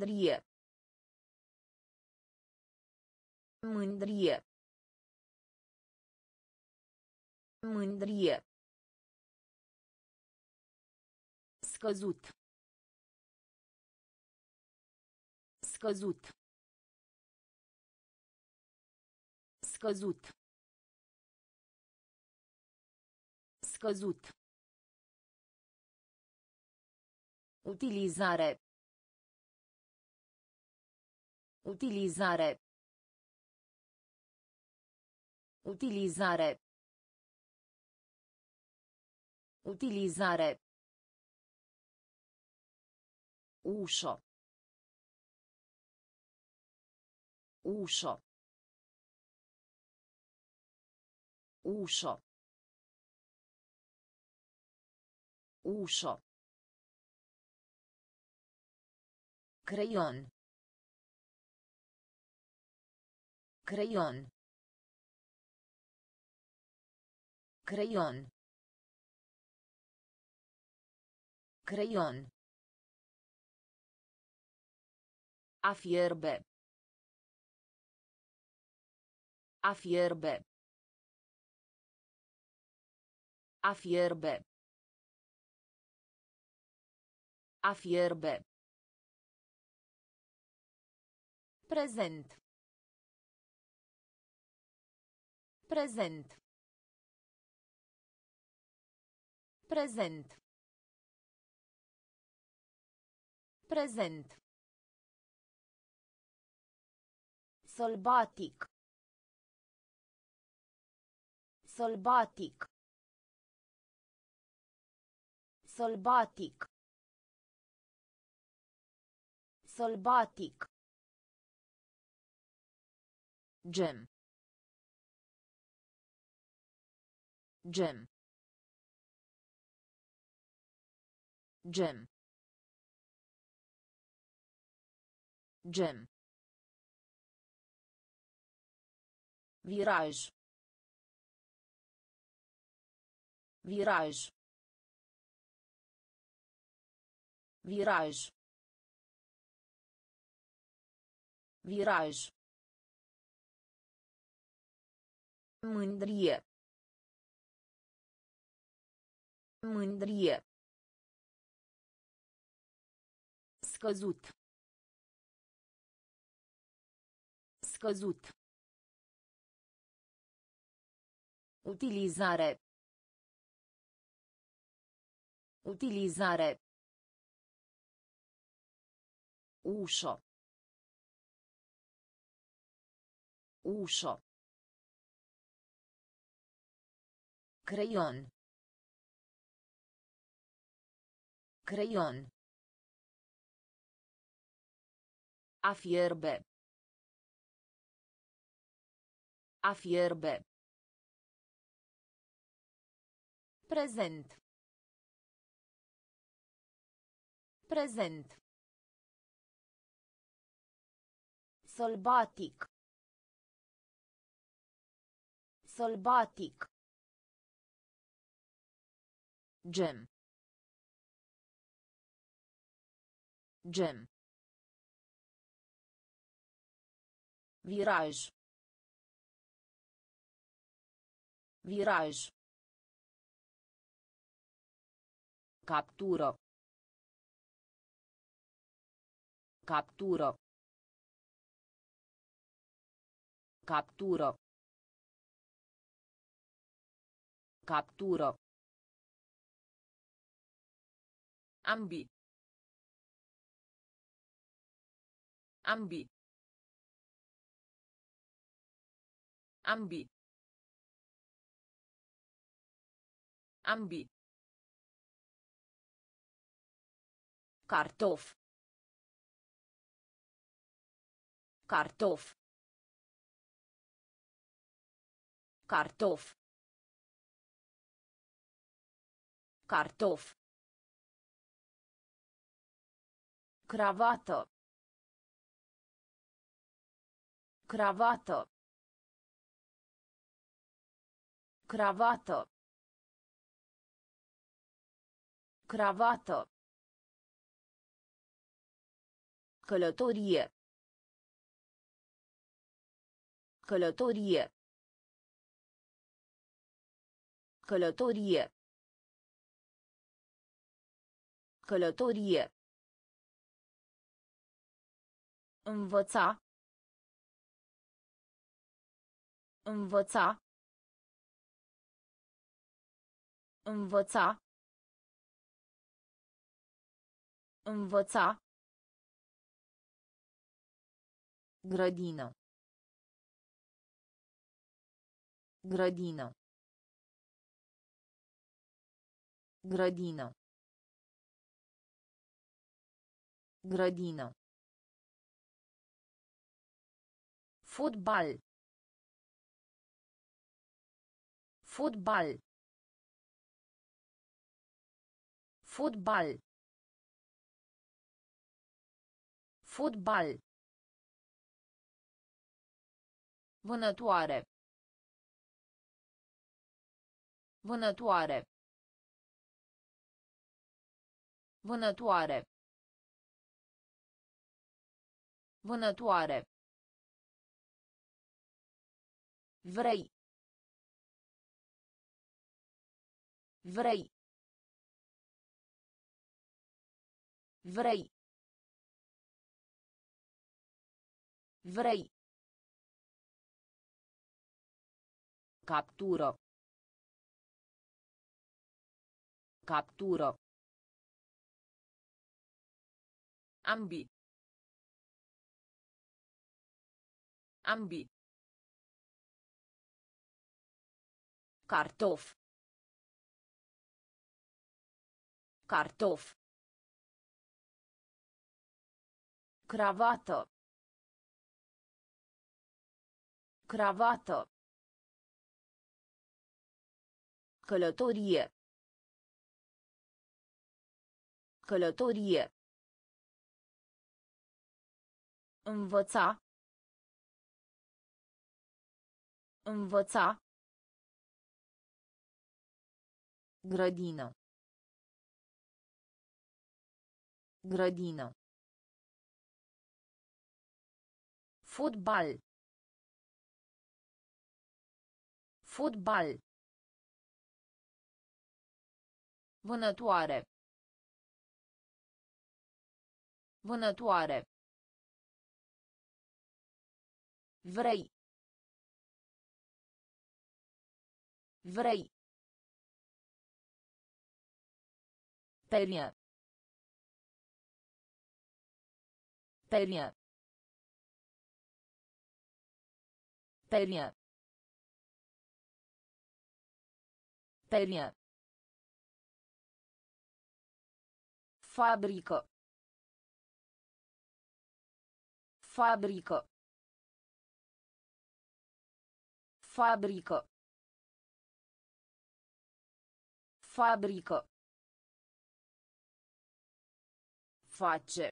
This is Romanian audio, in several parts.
Mândrie. Mândrie. Mândrie. Scăzut. Scăzut. Scăzut. Scăzut. Utilizare. Utilizare. Utilizare. Utilizare. Ușo. Ușo. Ușo. Ușo. Creion. Creion. Creion. Creion. A fierbe. A fierbe. A fierbe. A fierbe. Prezent. Prezent. Prezent. Prezent. Sălbatic. Sălbatic. Sălbatic. Sălbatic. Gem. Gem. Gem. Gem. Viraj. Viraj. Viraj. Viraj. Mândrie. Mândrie. Scăzut. Scăzut. Utilizare. Utilizare. Ușo. Ușo. Creion. Creion. A fierbe. A fierbe. Prezent. Prezent. Sălbatic. Sălbatic. Gem. Gem. Viraj. Viraj. Captură. Captură. Captură. Captură. Ambi. Ambi. Ambi. Ambi. Cartof. Cartof. Cartof. Cartof. Cravată. Cravată. Cravată. Cravată. Călătorie. Călătorie. Călătorie. Călătorie. Învăța. Învăța. Învăța. Învăța. Grădină. Grădină. Grădină. Grădină. Fotbal. Fotbal. Fotbal. Fotbal. Vânătoare. Vânătoare. Vânătoare. Vânătoare. Vrei. Vrei. Vrei. Vrei. Captură. Captură. Ambi. Ambi. Cartof. Cartof. Cravată. Cravată. Călătorie. Călătorie. Învăța. Învăța. Grădină. Grădină. Fotbal. Fotbal. Vânătoare. Vânătoare. Vrei. Vrei. Perie. Perie. Perie. Perie. Fabrică. Fabrică. Fabrică. Fabrică. Face.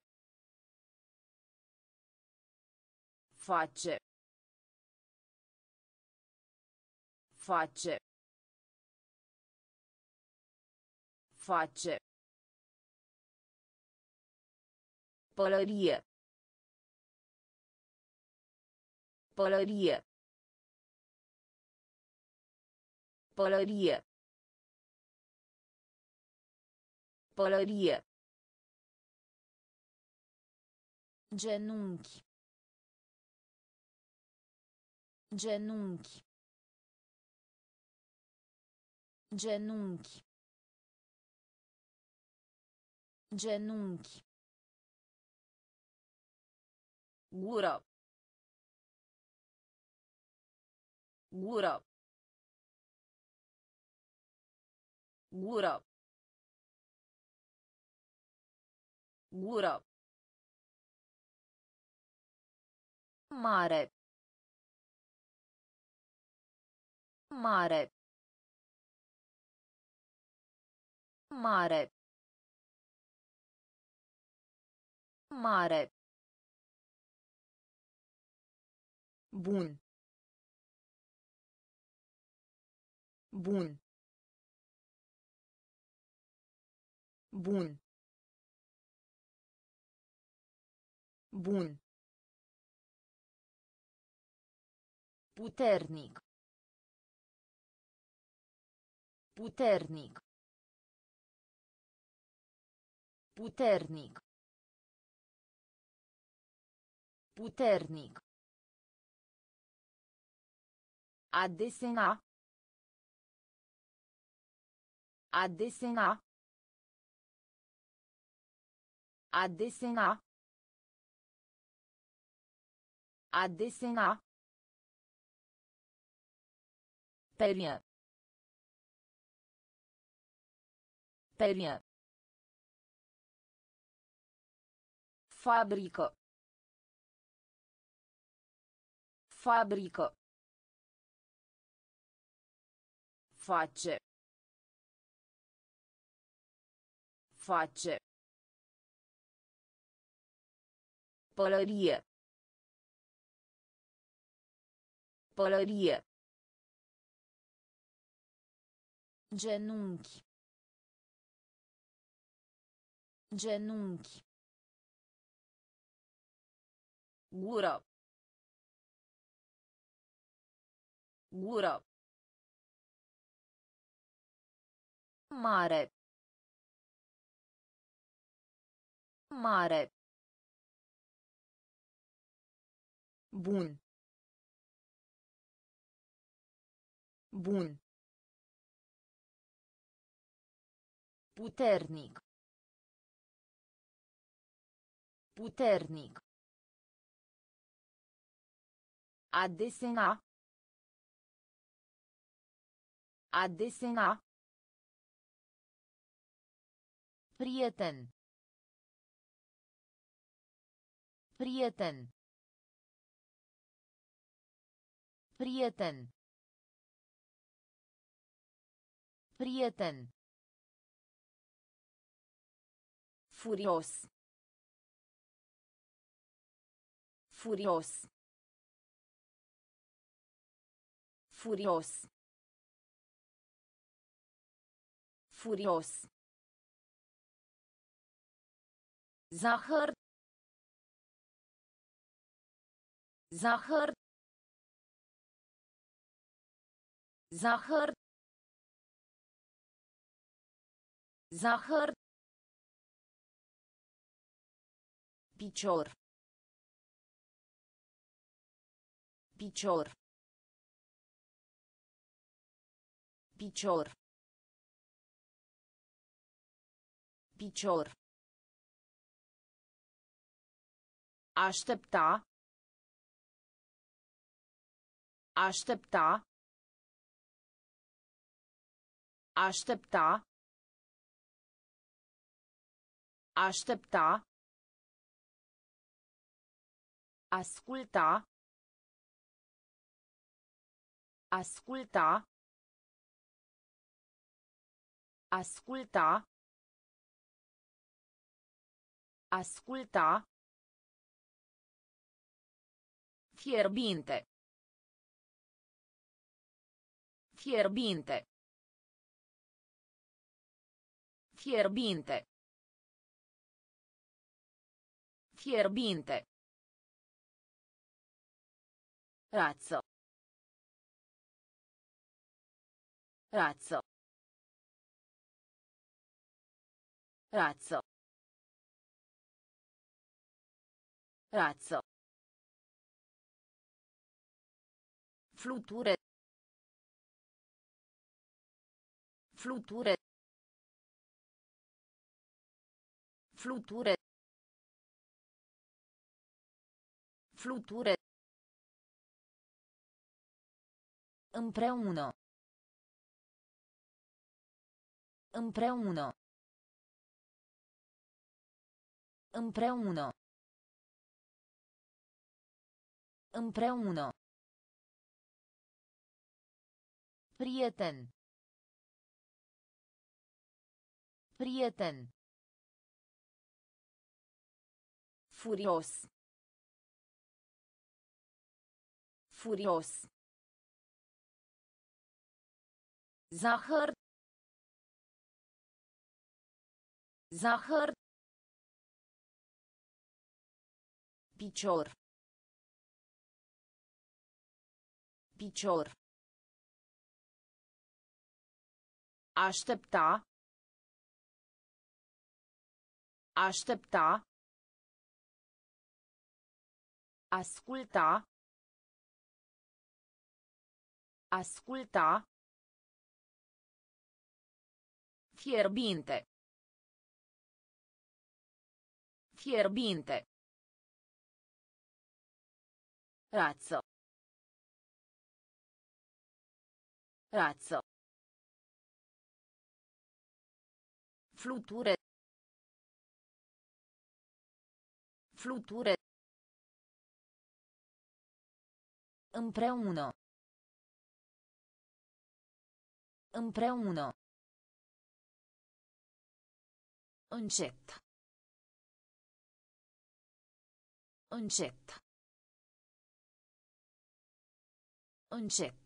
Face. Face. Face. Pălărie. Pălărie. Pălărie. Pălărie. Genunchi. Genunchi. Genunchi. Genunchi. Gură. Gură. Gură. Gură. Mare. Mare. Mare. Mare. Bun. Bun. Bun. Bun. Puternic. Puternic. Puternic. Puternic. A desena. A desena. A desena. A desena. Perie. Perie. Fabrică. Fabrică. Face. Face. Pălărie. Pălărie. Genunchi. Genunchi. Gură. Gură. Mare. Mare. Bun. Bun. Puternic. Puternic. A desena. A desena. Prieten. Prieten. Prieten. Prieten. Furios. Furios. Furios. Furios. Zahăr. Zahăr. Zahăr. Zahăr. Picior. Picior. Picior. Picior. Aștepta. Aștepta. Aștepta. Aștepta. Asculta. Asculta. Asculta. Asculta. Fierbinte. Fierbinte. Fierbinte. Fierbinte. Razzo. Razzo. Razzo. Razzo. Fluture. Fluture. Fluture. Fluture. Împreună. Împreună. Împreună. Împreună. Prieten. Prieten. Furios. Furios. Zahăr. Zahăr. Picior. Picior. Aștepta. Aștepta. Asculta. Asculta. Fierbinte. Fierbinte. Razzo. Razzo. Fluture. Fluture. Împreună. Împreună. Încet. Încet. Încet.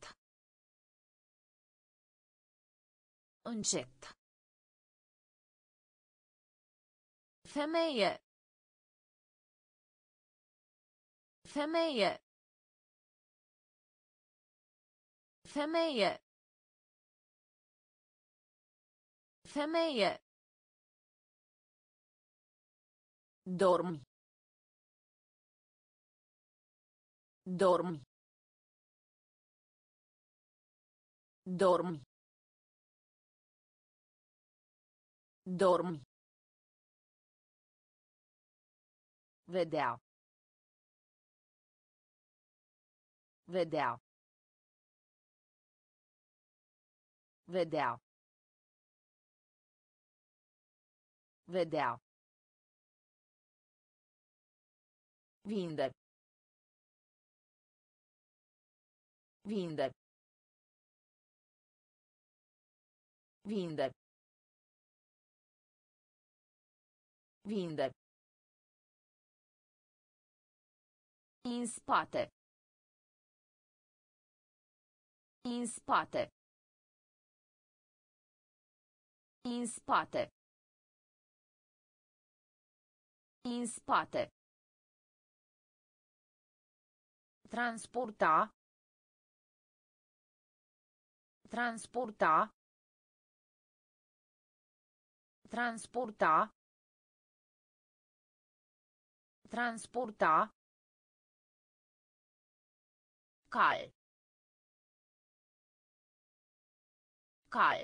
Încet. Femeie. Femeie. Femeie. Femeie. Dormi. Dormi. Dormi. Dormi. Vedea. Vedea. Vedea. Vedea. Vinde. Vinde. Vinde. Vinde. In spate. In spate. In spate. In spate. Transporta. Transporta. Transporta. Transporta. Cal. Cal.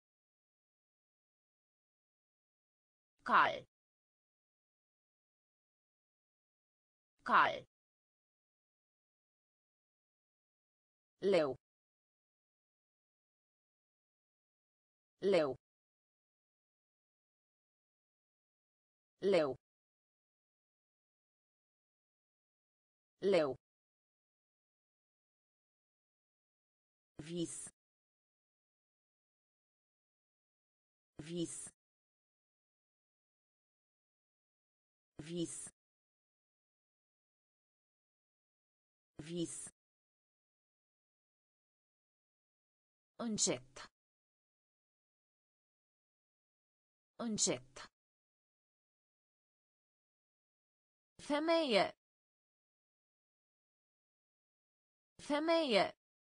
Cal. Cal. Leu. Leu. Leu. Leu. Vis. Vis. Vis. Vis. Încet. Încet. Femeie. Femeie.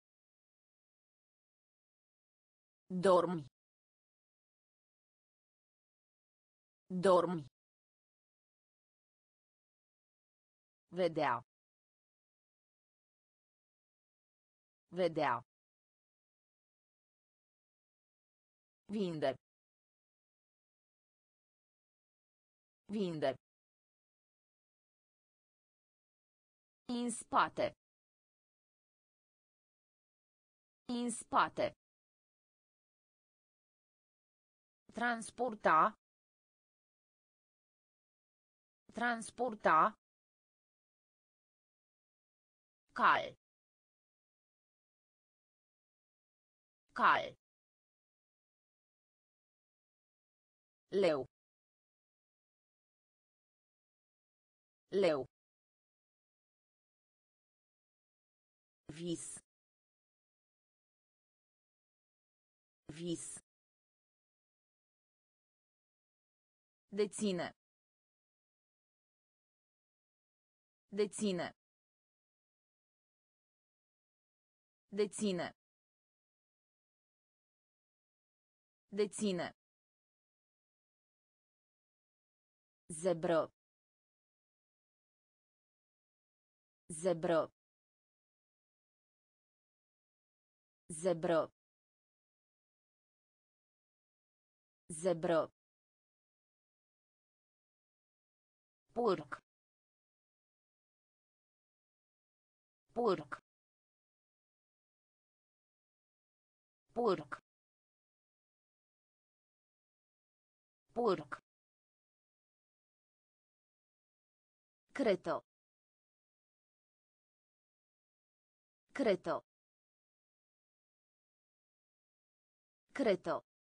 Dormi. Dormi. Vedea. Vedea. Vinde. Vinde. In spate. In spate. Transporta. Transporta. Cal. Cal. Leu. Leu. Vis. Vis. Deține. Deține. Deține. Deține. Zebră. Zebră. Zebră. Zebră. Porc. Porc. Porc. Porc. Creto. Creto. Creto.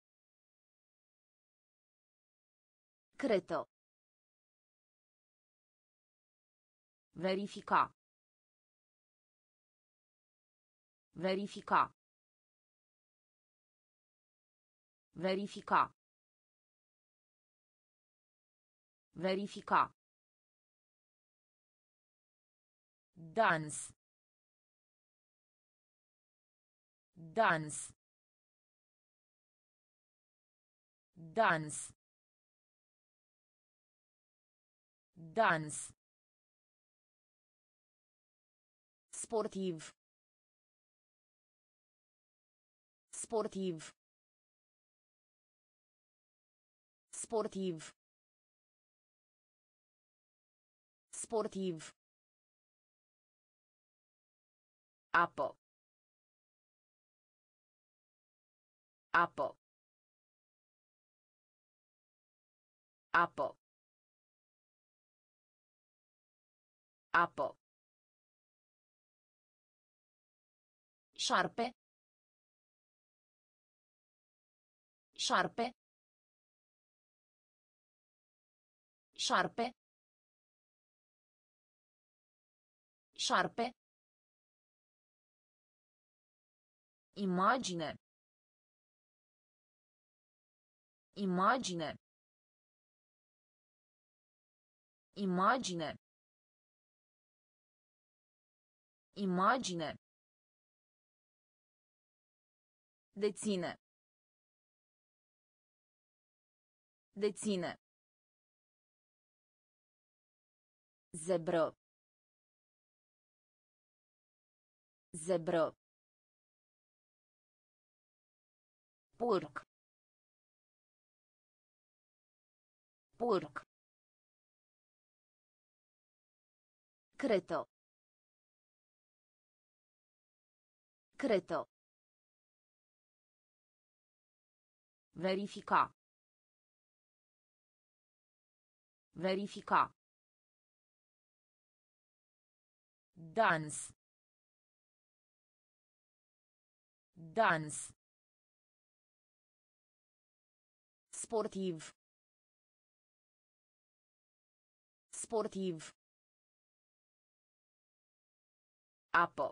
Creto. Verifica. Verifica. Verifica. Verifica. Dans. Dans. Dans. Dans. Sportiv. Sportiv. Sportiv. Sportiv. Apă. Apă. Apă. Apă. Șarpe. Șarpe. Șarpe. Șarpe. Imagine. Imagine. Imagine. Imagine. Deține. Deține. Zebră. Zebră. Porc. Porc. Creto. Creto. Verifica. Verifica. Dans. Dans. Sportiv. Sportiv. Apă.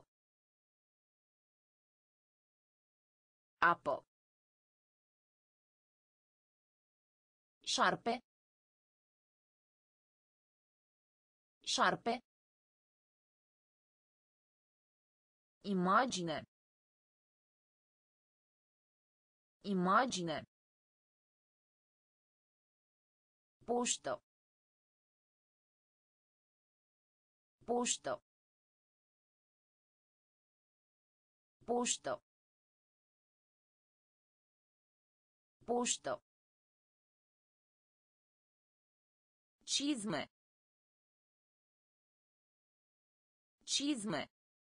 Apă. Șarpe. Șarpe. Imagine. Imagine. Poștă. Poștă. Poștă. Poștă. Cizme. Cizme.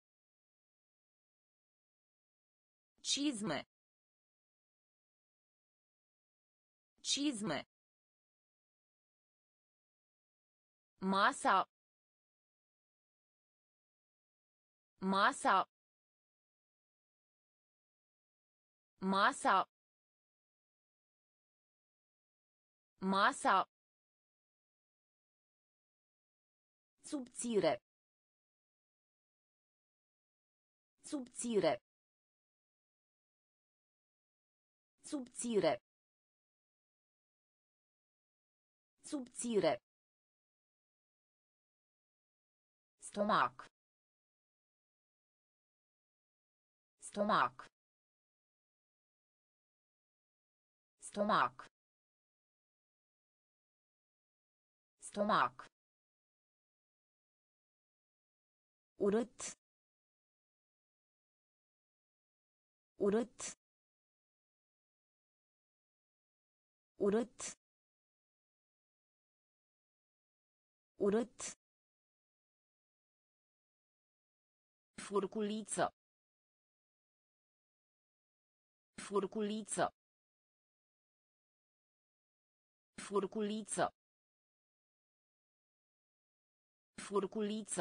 Cizme. Cizme. Masa. Masa. Masa. Masa. Subțire. Subțire. Subțire. Subțire. Stomac. Stomac. Stomac. Stomac. Urât. Urât. Urât. Urât. Furculiță. Furculiță. Furculiță. Furculiță.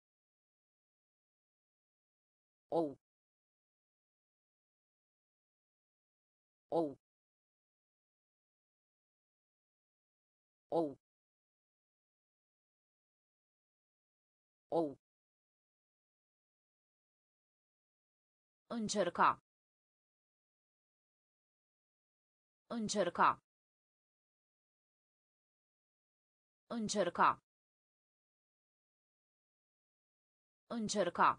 Ou. Ou. Ou. Ou. Încerca. Încerca. Încerca. Încerca.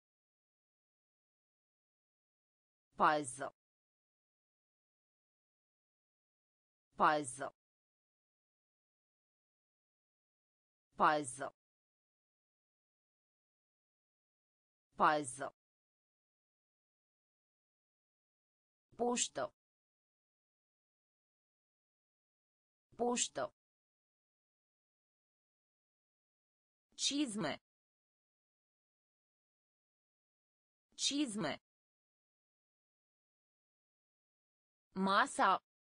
Pază. Pază. Pază. Pază. Poștă. Poștă. Cizme. Cizme. Masa.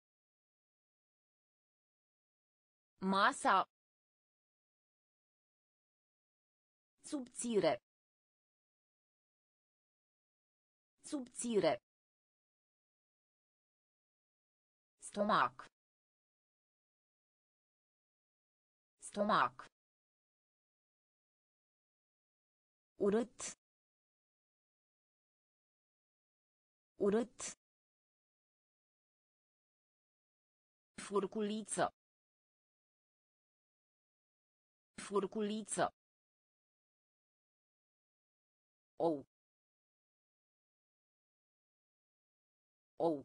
Masa. Subțire. Subțire. Stomac. Stomac. Urât. Urât. Furculiță. Furculiță. Ou. Ou.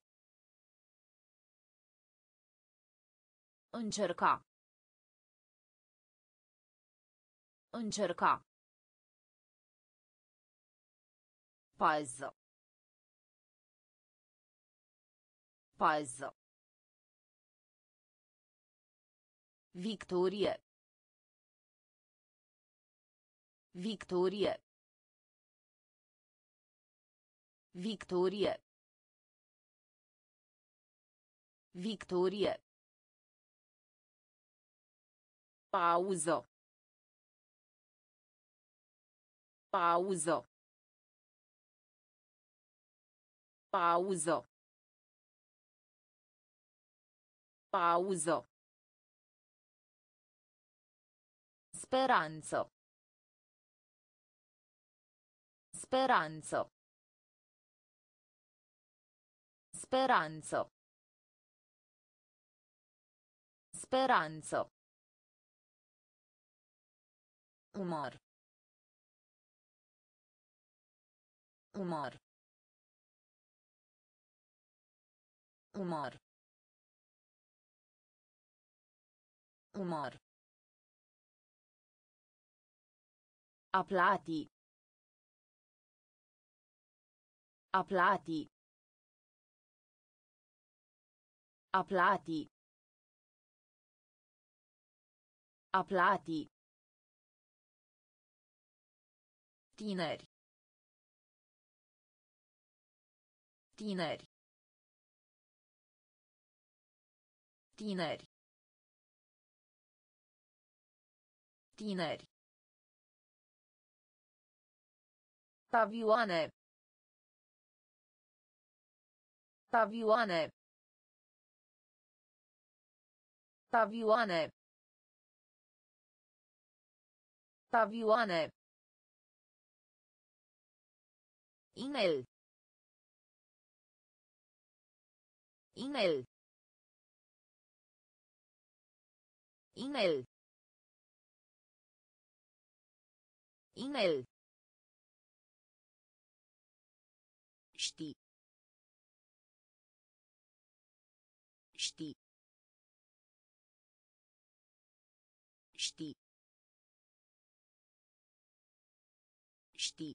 Încerca. Încerca. Pază. Pază. Victorie. Victorie. Victorie. Victorie. Pauză. Pauză. Pauză. Pauză. Speranță. Speranță. Speranță. Speranță. Umor. Umor. Umor. Umor. A plati. A plati. A plati. A plati. Tineri. Tineri. Tineri. Tineri. Tavioane. Tavioane. Tavioane. Tavioane. Inel. Inel. Inel. Email. Ști. Ști. Ști. Ști.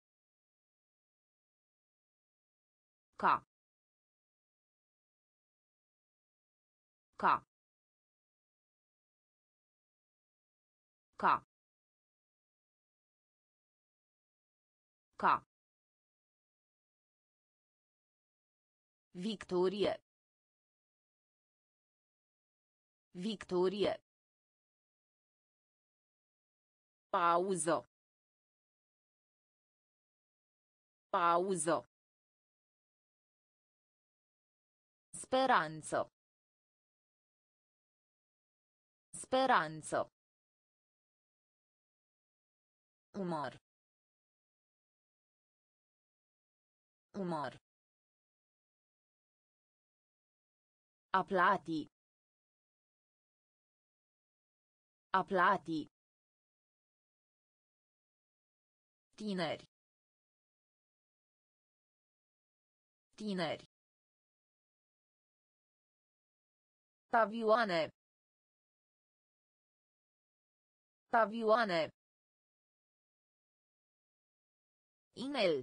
Ca. Ca. Ca. Ca. Victorie. Victorie. Pauză. Pauză. Speranță. Speranță. Umor. Umor. Aplati. Aplati. Tineri. Tineri. Avioane. Avioane. Email.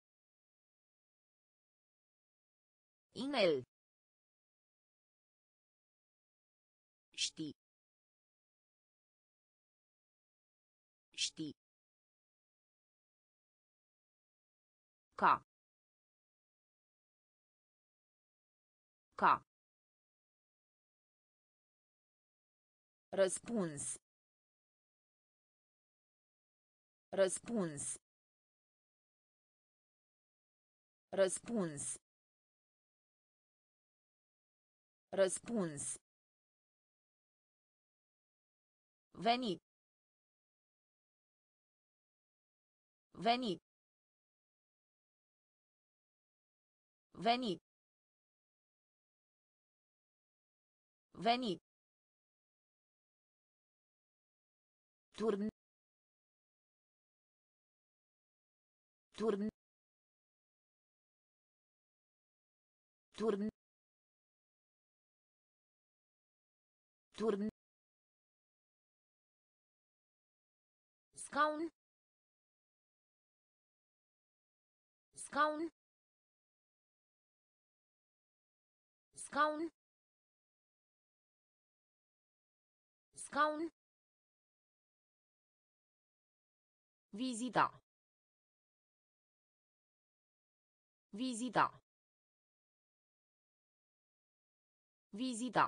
Email. Ști. Ști. Ca. Ca. Răspuns. Răspuns. Răspuns. Răspuns. Veni. Veni. Veni. Veni. Turn. Turn. Turn. Turn. Scaun. Scaun. Scaun. Scaun. Vizita. Vizita. Vizita.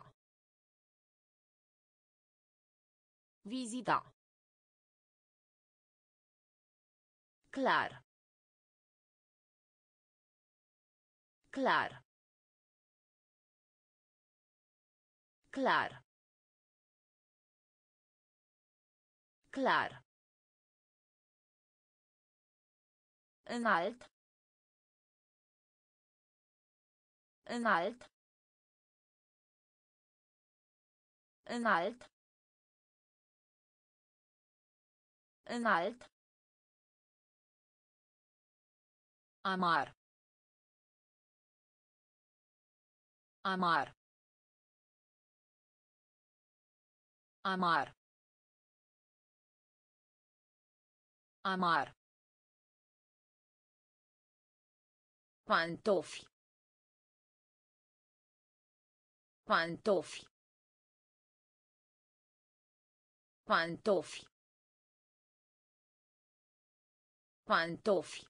Vizita. Clar. Clar. Clar. Clar. Înalt. Înalt. Înalt. Înalt. Amar. Amar. Amar. Amar. Pantofi. Pantofi. Pantofi. Pantofi.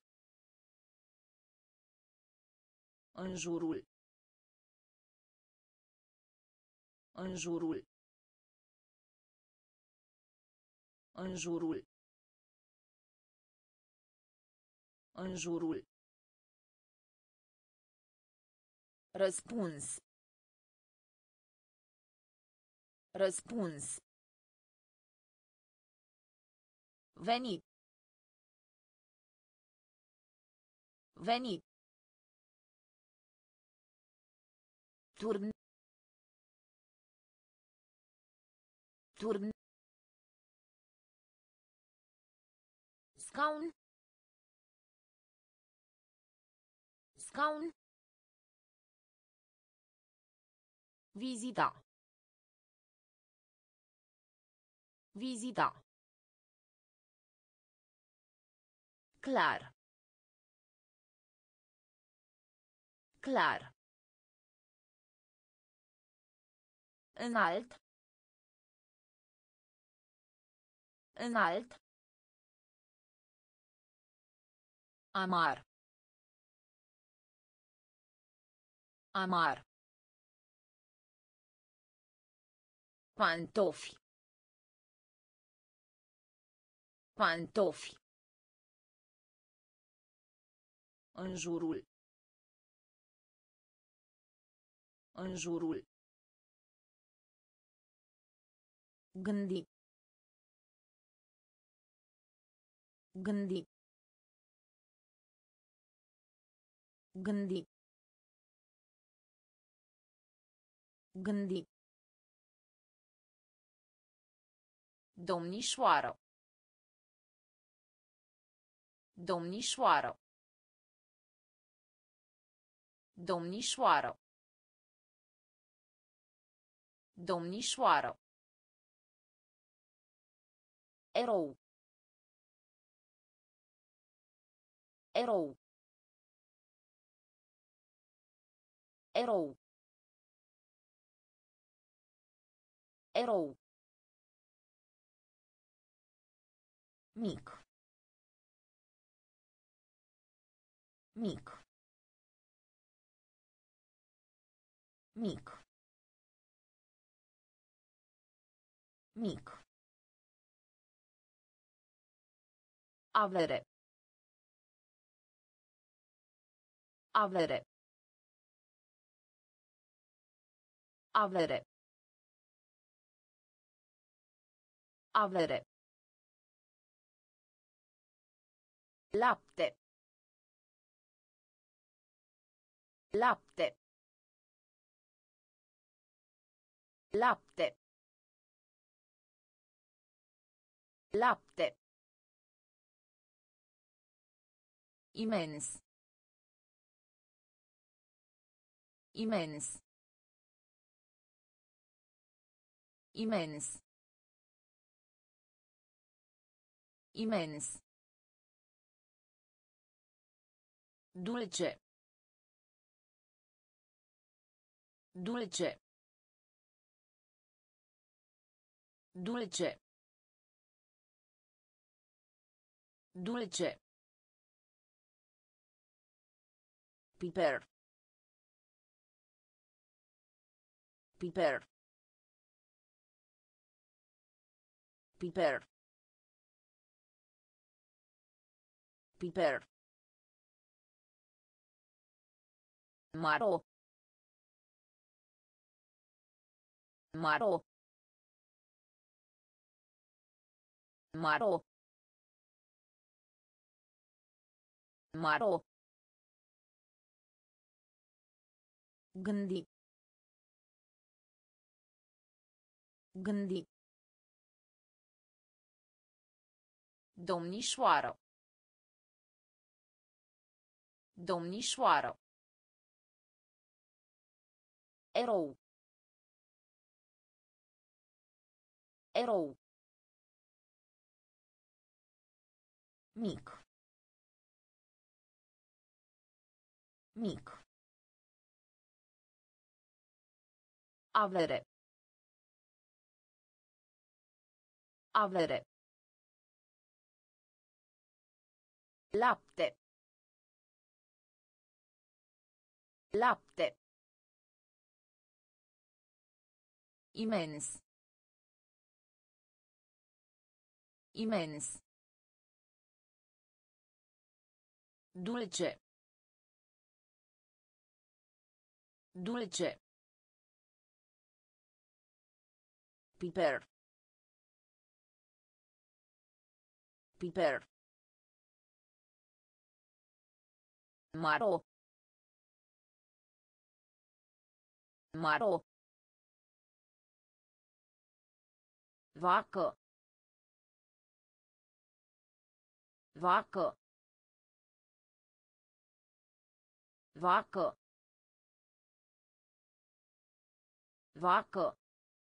În jurul. În jurul. În jurul. În jurul. Răspuns. Răspuns. Veni. Veni. Turn. Turn. Scaun. Scaun. Vizita. Vizita. Clar. Clar. Înalt. Înalt. Amar. Amar. Pantofi. Pantofi. În jurul. În jurul. Gândi. Gândi. Gândi. Gândi. Domnișoară. Domnișoară. Domnișoară. Domnișoară. Erou. Erou. Erou. Erou. Mic. Mic. Mic. Mic. Avere. Avere. Avere. Avere. Lapte. Lapte. Lapte. Lapte. Imens. Imens. Imens. Imens. Dulce. Dulce. Dulce. Dulce. Piper. Piper. Piper. Piper. Maro. Maro. Maro. Maro. Gândi. Gândi. Domnișoară. Domnișoară. Erou. Erou. Mic. Mic. Avere. Avere. Lapte. Lapte. Imens. Imens. Dulce. Dulce. Piper. Piper. Maro. Maro. Vacă. Vacă. Vacă. Vacă.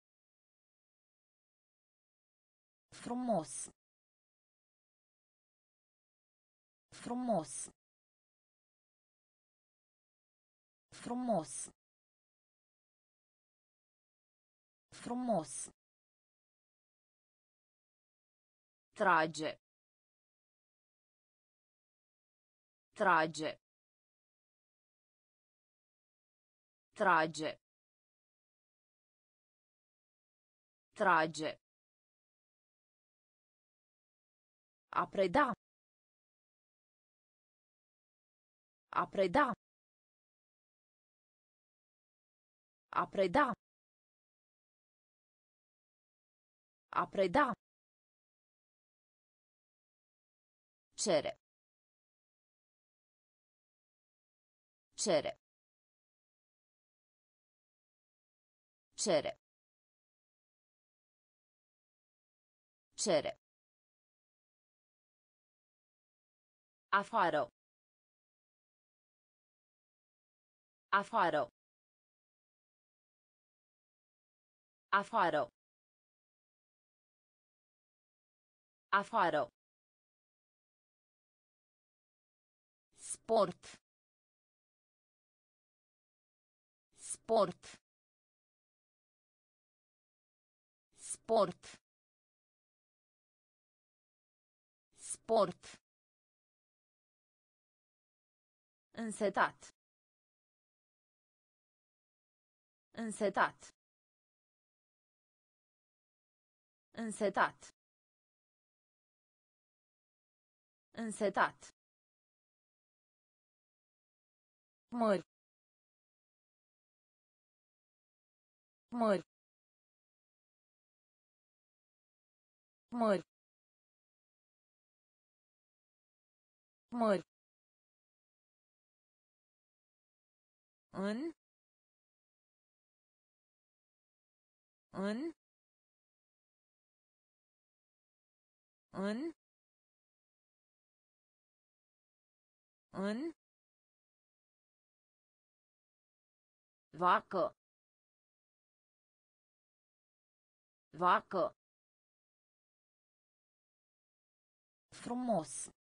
Frumos. Frumos. Frumos. Frumos. Trage. Trage. Trage. Trage. A preda. A preda. A preda. A preda. Cere. Cere. Cere. Cere. Afară. Afară. Afară. Afară. Sport. Sport. Sport. Sport. Însetat. Însetat. Însetat. Însetat. Mări. Mări. Mări. Mări. În. În. În. În. Vacă. Vacă. Frumos.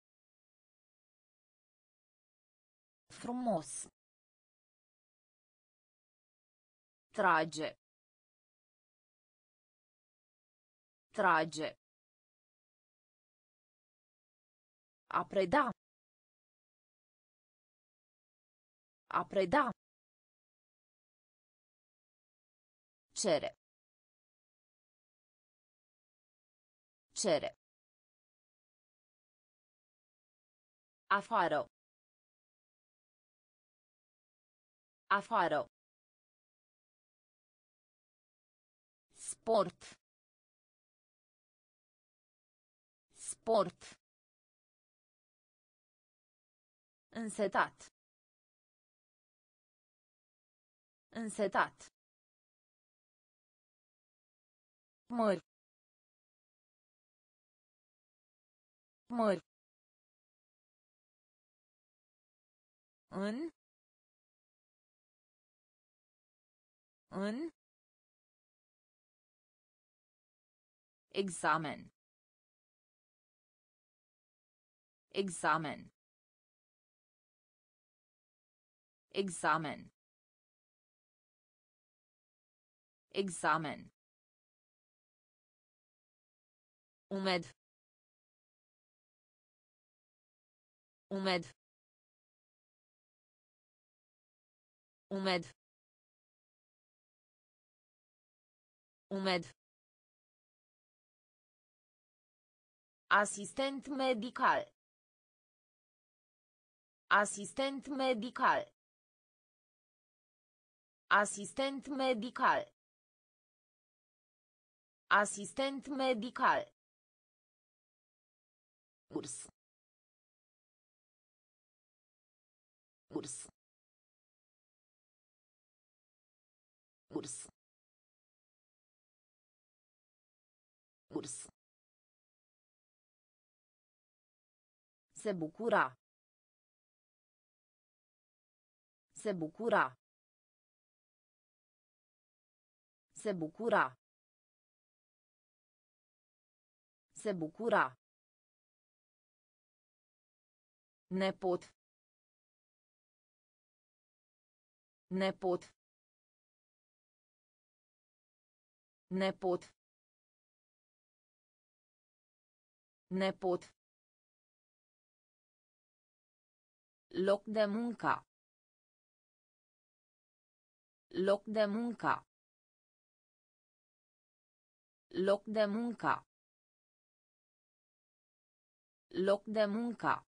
Frumos. Trage. Trage. A preda. A preda. Cere. Cere. Afară. Afară. Sport. Sport. Însetat. Însetat. Mări. Mări. În. În. Examen. Examen. Examen. Examen. Umed. Umed. Umed. Umed. Asistent medical. Asistent medical. Asistent medical. Asistent medical. Urs. Urs. Urs. Urs. Se bucura. Se bucura. Se bucura. Se bucura. Nepot. Nepot. Nepot. Nepot. Loc de muncă. Loc de muncă. Loc de muncă. Loc de muncă.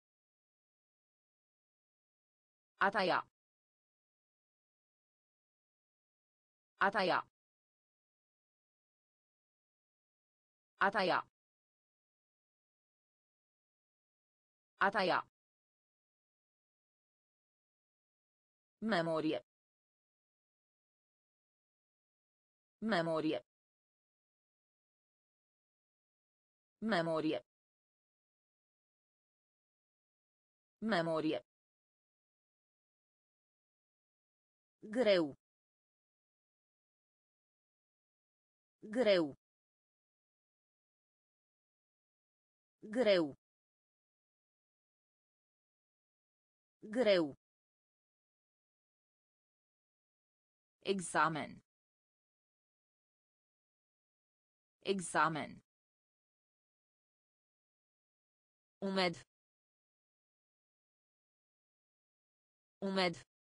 A taia. A taia. A taia. A taia. Memorie. Memorie. Memorie. Memorie. Greu. Greu. Greu. Greu. Examen. Examen. Umed. Umed.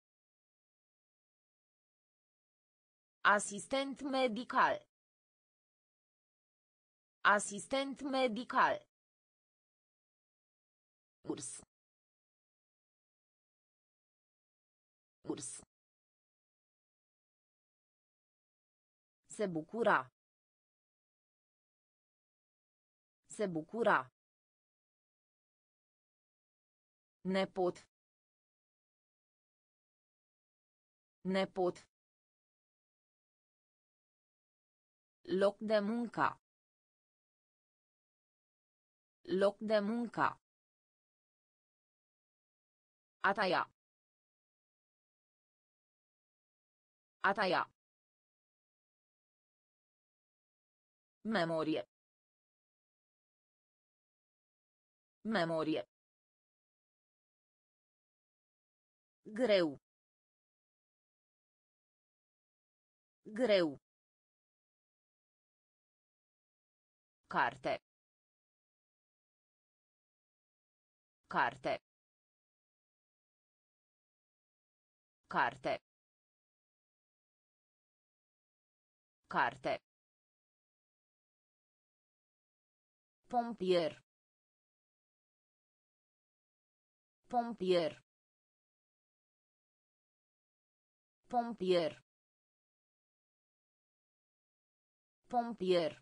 Asistent medical. Asistent medical. Urs. Urs. Se bucura. Se bucura. Nepot. Nepot. Loc de muncă. Loc de muncă. A taia. A taia. Memorie. Memorie. Greu. Greu. Carte. Carte. Carte. Carte. Pompier. Pompier. Pompier. Pompier.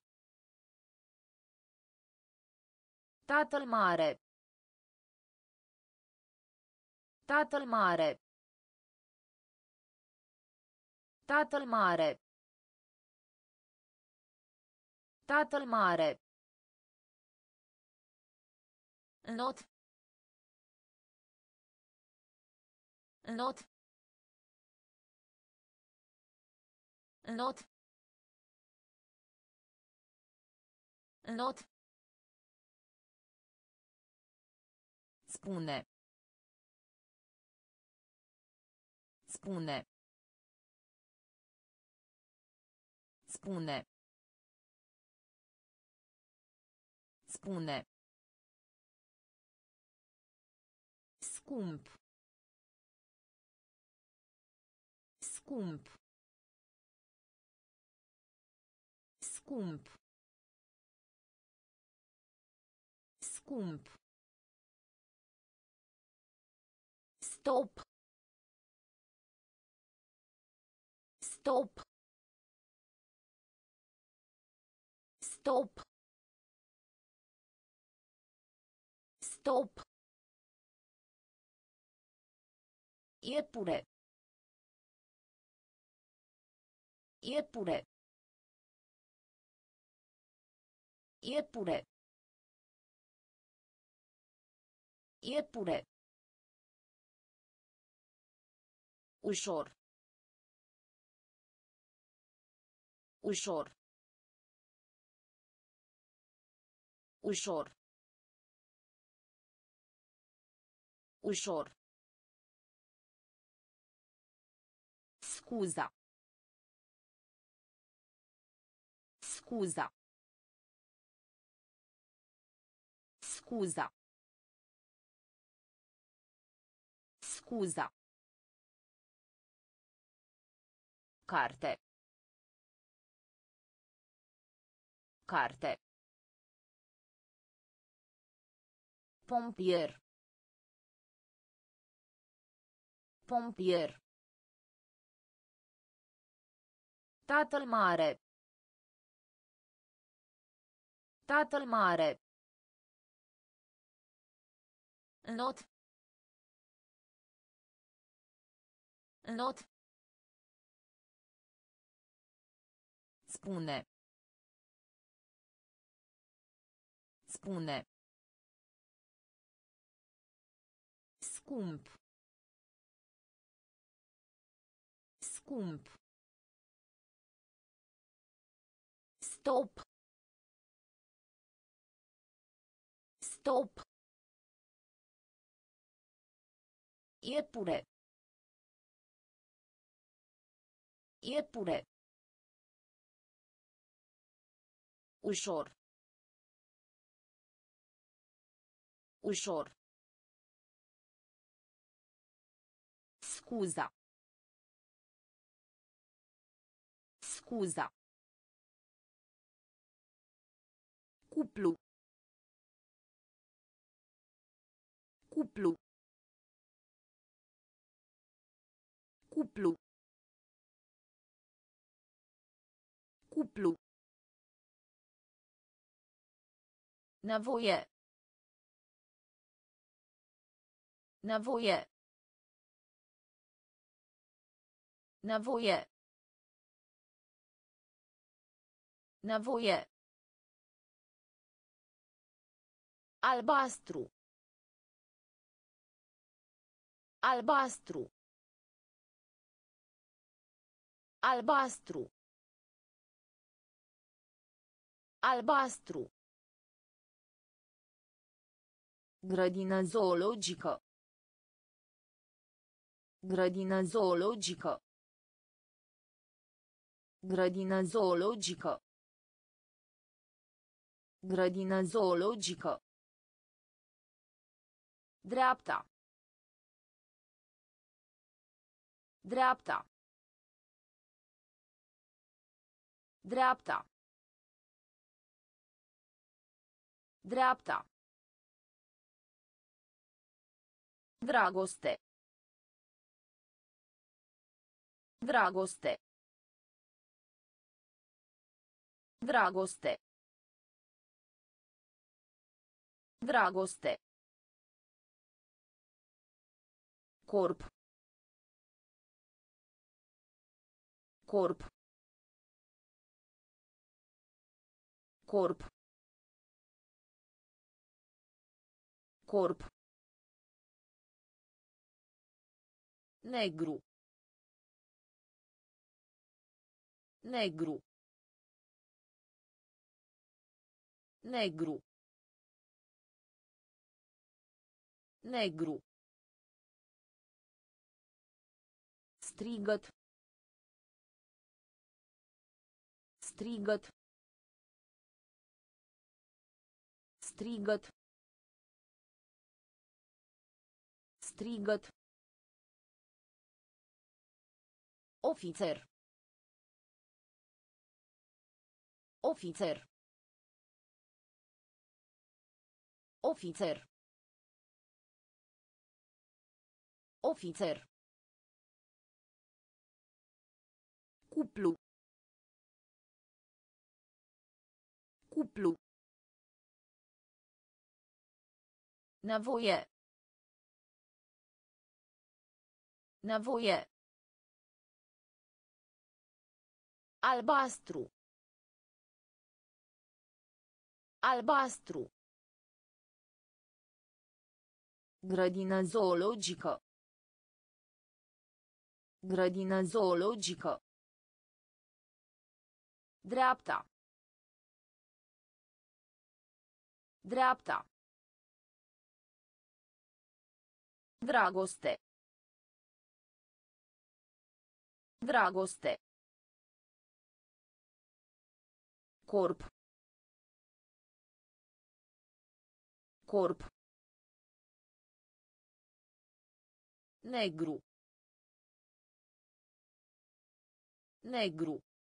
Tatăl mare. Tatăl mare. Tatăl mare. Tatăl mare. Not. Not. Not. Not. Spune. Spune. Spune. Spune. Scump. Scump. Scump. Scump. Stop. Stop. Stop. Stop. Iepure. Iepure. Iepure. Iepure. Ușor. Ușor. Ușor. Ușor. Scuza. Scuza. Scuza. Scuza. Carte. Carte. Pompier. Pompier. Tatăl mare. Tatăl mare. Not. Not. Spune. Spune. Scump. Scump. Stop. Stop. Iepure. Iepure. Ușor. Ușor. Scuza. Scuza. Cuplu. Cuplu. Cuplu. Cuplu. Nevoie. Nevoie. Nevoie. Nevoie. Albastru. Albastru. Albastru. Albastru. Grădină zoologică. Grădină zoologică. Grădină zoologică. Grădină zoologică. Dreapta. Dreapta. Dreapta. Dreapta. Dragoste. Dragoste. Dragoste. Dragoste. Corp. Corp. Corp. Corp. Negru. Negru. Negru. Negru. Strigăt. Strigăt. Strigăt. Strigăt. Ofițer. Ofițer. Ofițer. Ofițer. Cuplu. Cuplu. Nevoie. Nevoie. Albastru. Albastru. Grădină zoologică. Grădină zoologică. Dreapta. Dreapta. Dragoste. Dragoste. Corp. Corp. Negru. Negru.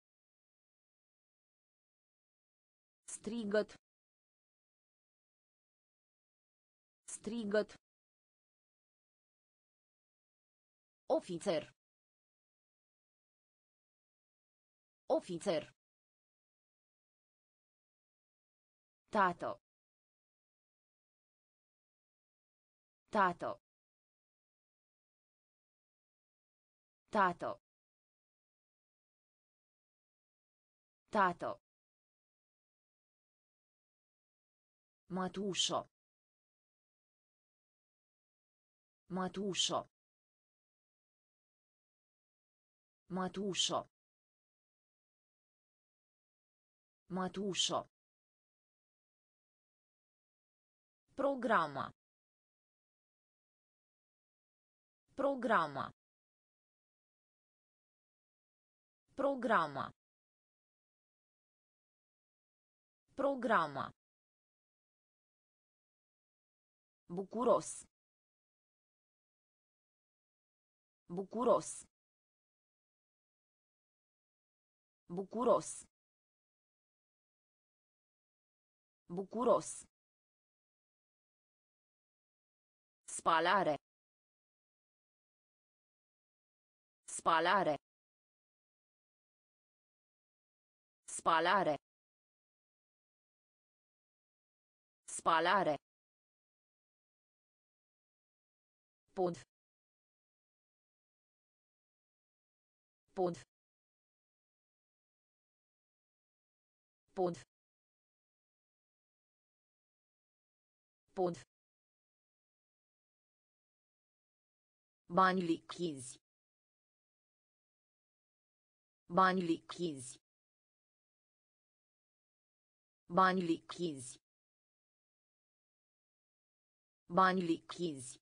Strigăt. Strigăt. Ofițer. Ofițer. Tată. Tată. Tată. Tată. Mătușă. Mătușă. Mătușă. Mătușă. Programa. Programa. Programa. Programa. Bucuros. Bucuros. Bucuros. Bucuros. Spalare. Spalare. Spalare. Spalare. Pod. Pod. Pod. Pod. Bani lichizi. Bani lichizi. Bani lichizi. Bani lichizi.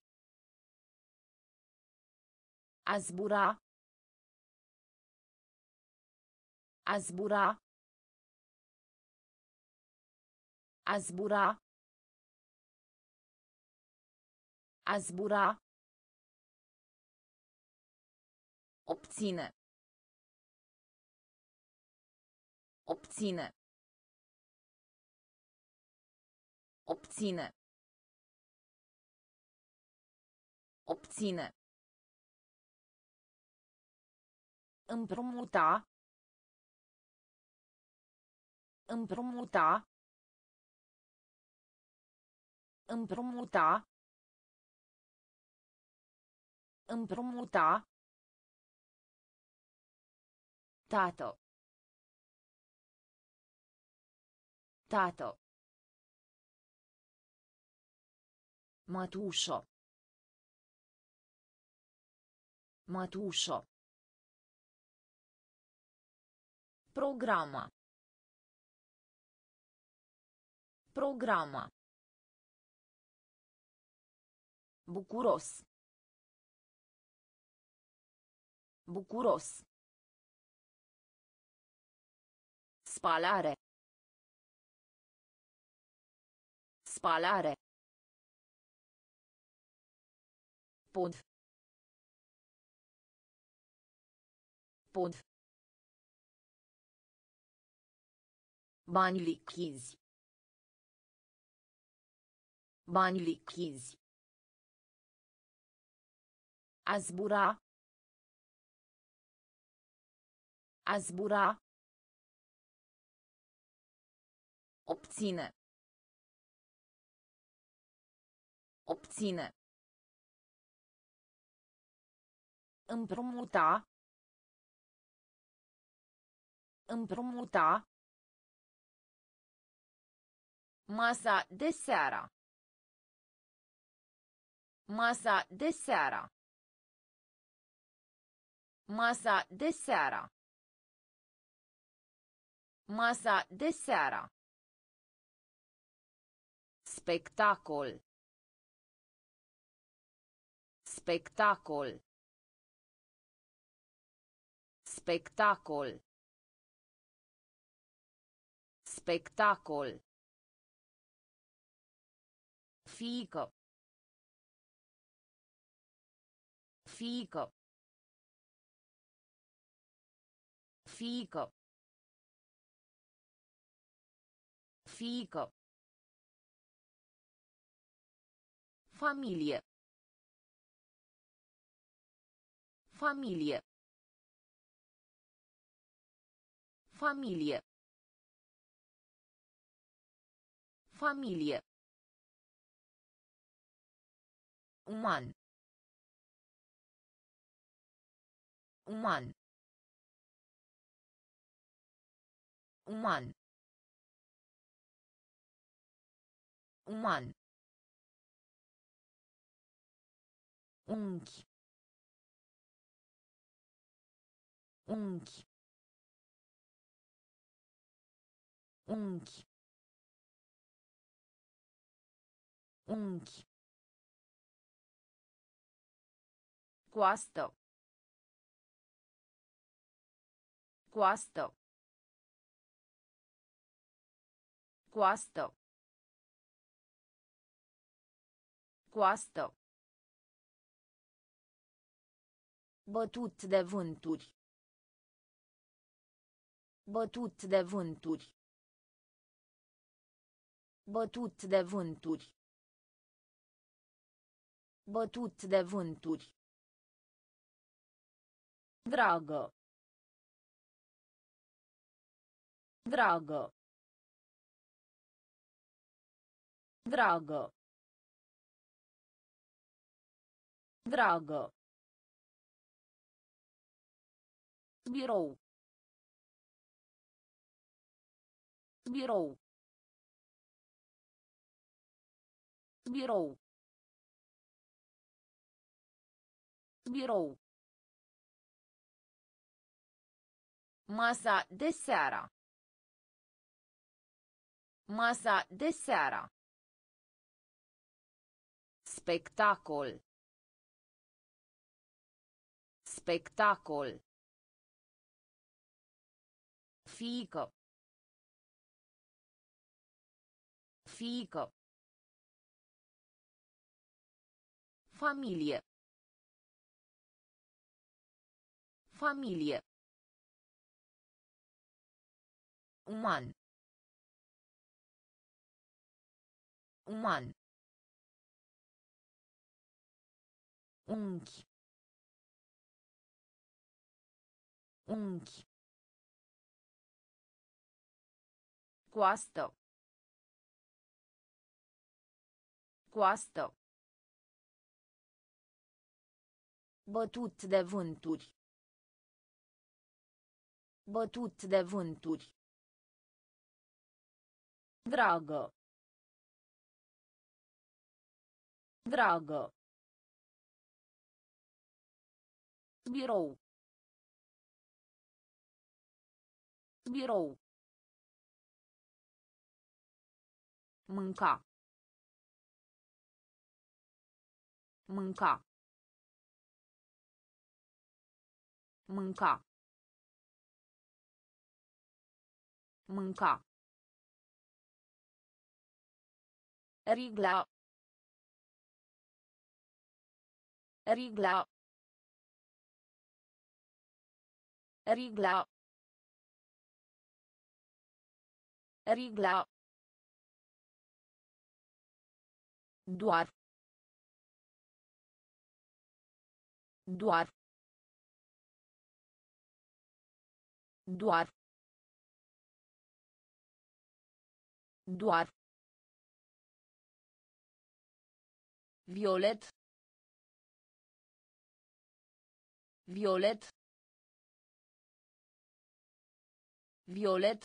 A zbura. A zbura. A zbura. A zbura. Obține. Obține. Obține. Obține. Împrumuta. Împrumuta. Împrumuta. Împrumuta. Tată. Tată. Mătușă. Mătușă. Programa. Programa. Bucuros. Bucuros. Spalare. Spalare. Pod. Pod. Bani lichizi. Bani lichizi. A zbura. A zbura. Obține. Obține. Împrumuta. Împrumuta. Masa de seară. Masa de seara. Masa de seara. Masa de seara. Spectacol. Spectacol. Spectacol. Spectacol. Fiică. Fiică. Fiică. Fiică. Familie. Familie. Familie. Familie. Uman. Uman. Uman. Uman. Unchi. Unchi. Unchi. Unchi. Coastă. Coastă. Coastă. Coastă. Bătut de vânturi. Bătut de vânturi. Bătut de vânturi. Bătut de vânturi. Dragă. Dragă. Dragă. Dragă. Birou. Birou. Birou. Birou. Masa de seara. Masa de seara. Spectacol. Spectacol. Fiică. Fiică. Familie. Familie. Uman. Uman. Unchi. Unchi. Coastă. Coastă. Bătut de vânturi. Bătut de vânturi. Dragă. Dragă. Birou. Birou. Mânca. Mânca. Mânca. Mânca. Rigla. Rigla. Rigla. Rigla. Doar. Doar. Doar. Doar. Violet. Violet. Violet.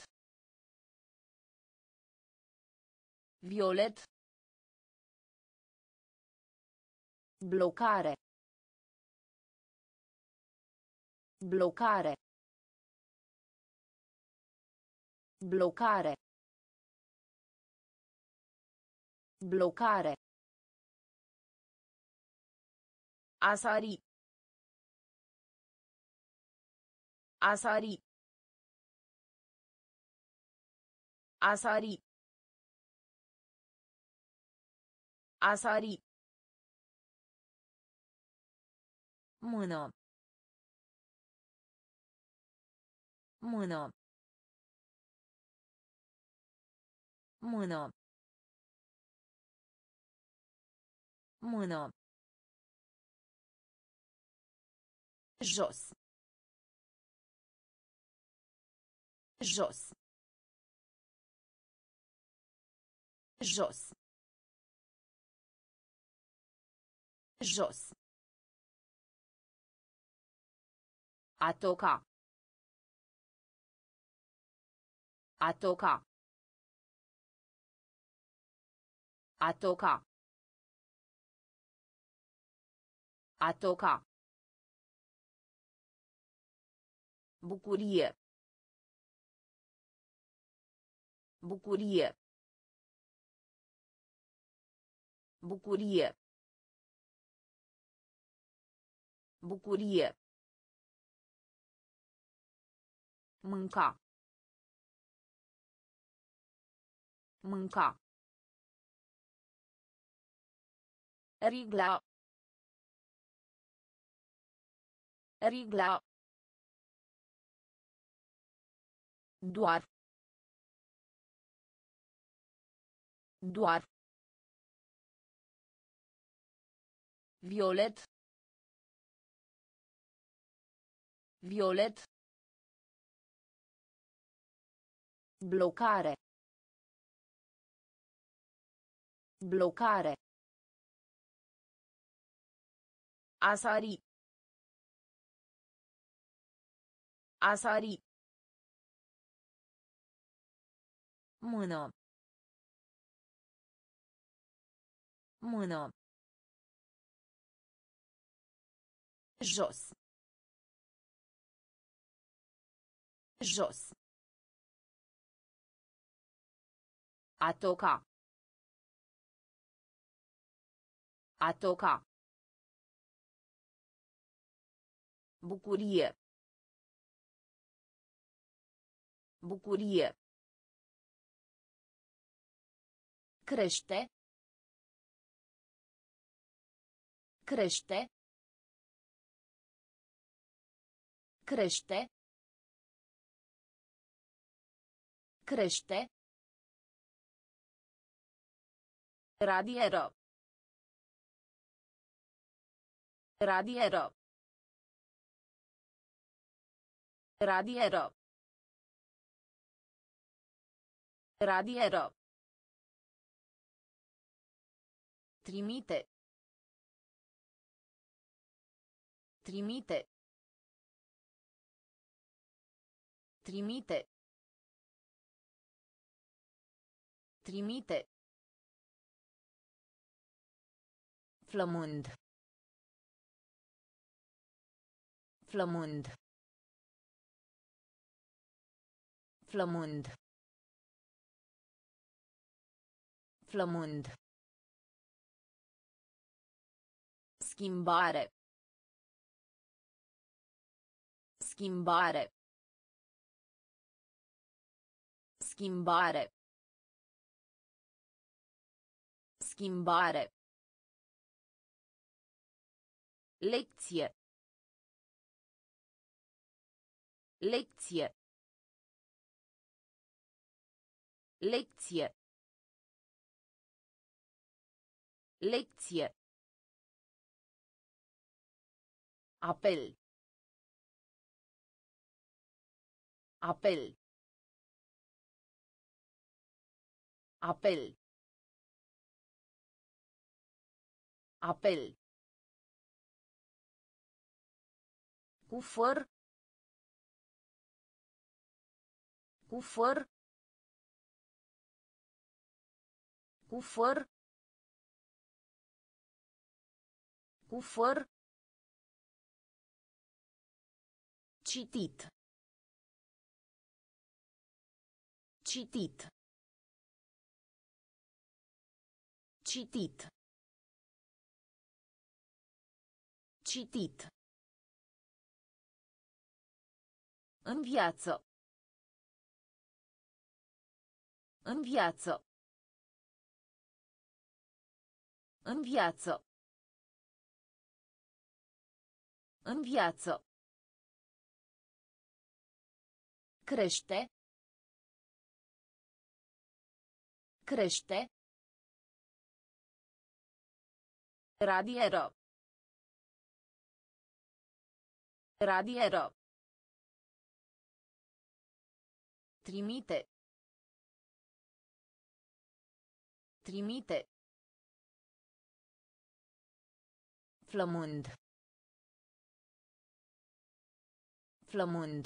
Violet. Blocare. Blocare. Blocare. Blocare. A sari. A sari. A sari. A sari. Mână. Mână. Mână. Mână. Jos. Jos. Jos. Jos. A toca. A toca. A toca. A toca. Bucurie. Bucurie. Bucurie. Bucurie. Mânca. Mânca. Rigla. Rigla. Doar. Doar. Violet. Violet. Blocare. Blocare. A sari. A sari. Mână. Mână. Jos. Jos. A toca. A toca. Bucurie. Bucurie. Crește. Crește. Crește. Crește. Radieră. Radieră. Radieră. Radieră. Trimite. Trimite. Trimite. Trimite. Flămând. Flămând. Flămând. Flămând. Schimbare. Schimbare. Schimbare. Schimbare. Lecție. Lecție. Lecție. Lecție. Apel. Apel. Apel. Apel. Cufăr. Cufăr. Cufăr. Cu făr. Citit. Citit. Citit. Citit. În viață. În viață. În viață. În viață. Crește. Crește. Radieră. Radieră. Trimite. Trimite. Flămând. Flămând.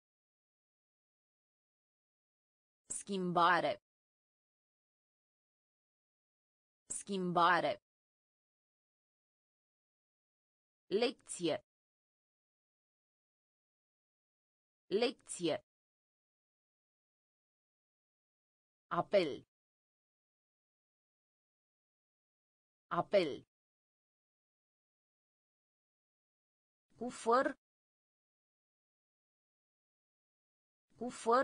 Schimbare. Schimbare. Lecție. Lecție. Apel. Apel. Cu făr. Cu făr.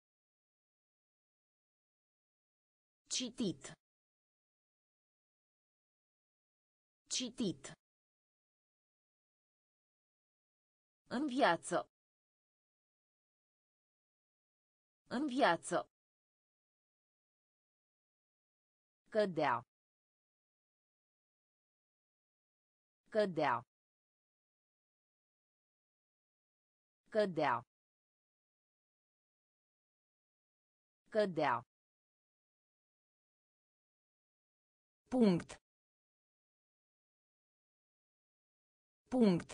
Citit. Citit. În viață. În viață. Cădea. Cădea. Cădea. Cădea. Punct. Punct.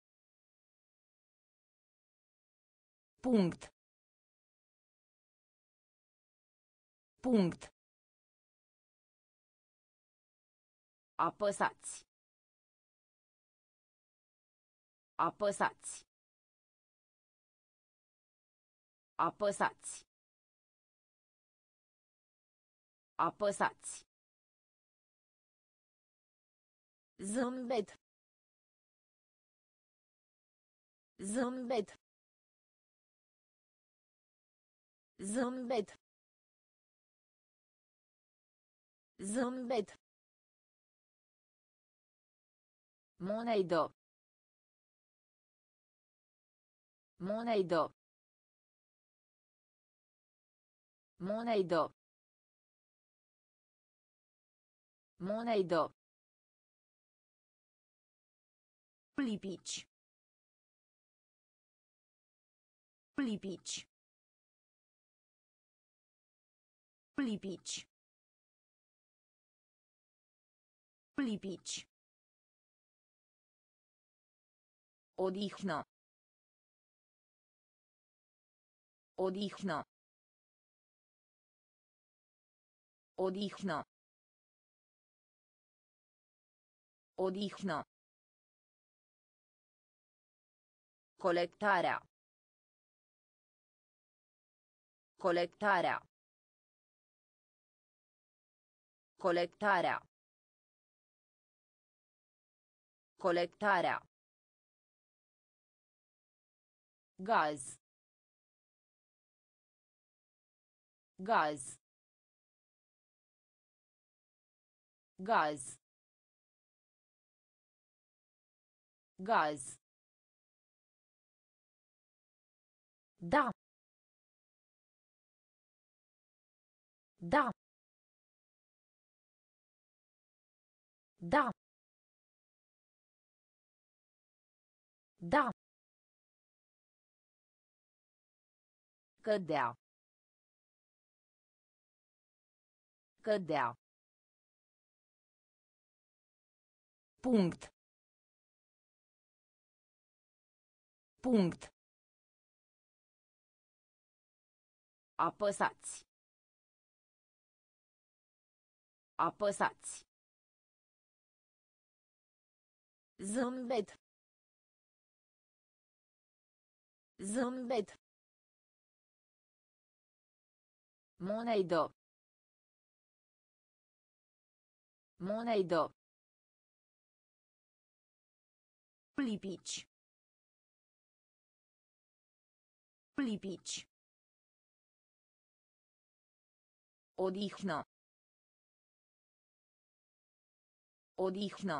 Punct. Punct. Apăsați. Apăsați. Apăsați. Apăsați. Zâmbet. Zâmbet. Zâmbet. Zâmbet. Monedă. Monedă. Monedă. Monedă. Lipici. Lipici. Lipici. Lipici. Odihnă. Odihnă. Odihnă. Odihnă. Colectarea. Colectarea. Colectarea. Colectarea. Gaz. Gaz. Gaz. Gaz. Da. Da. Da. Da. Cădea. Cădea. Punct. Punct. Apăsați. Apăsați. Zâmbet. Zâmbet. Monedă. Monedă. Lipici. Lipici. Odihnă. Odihnă.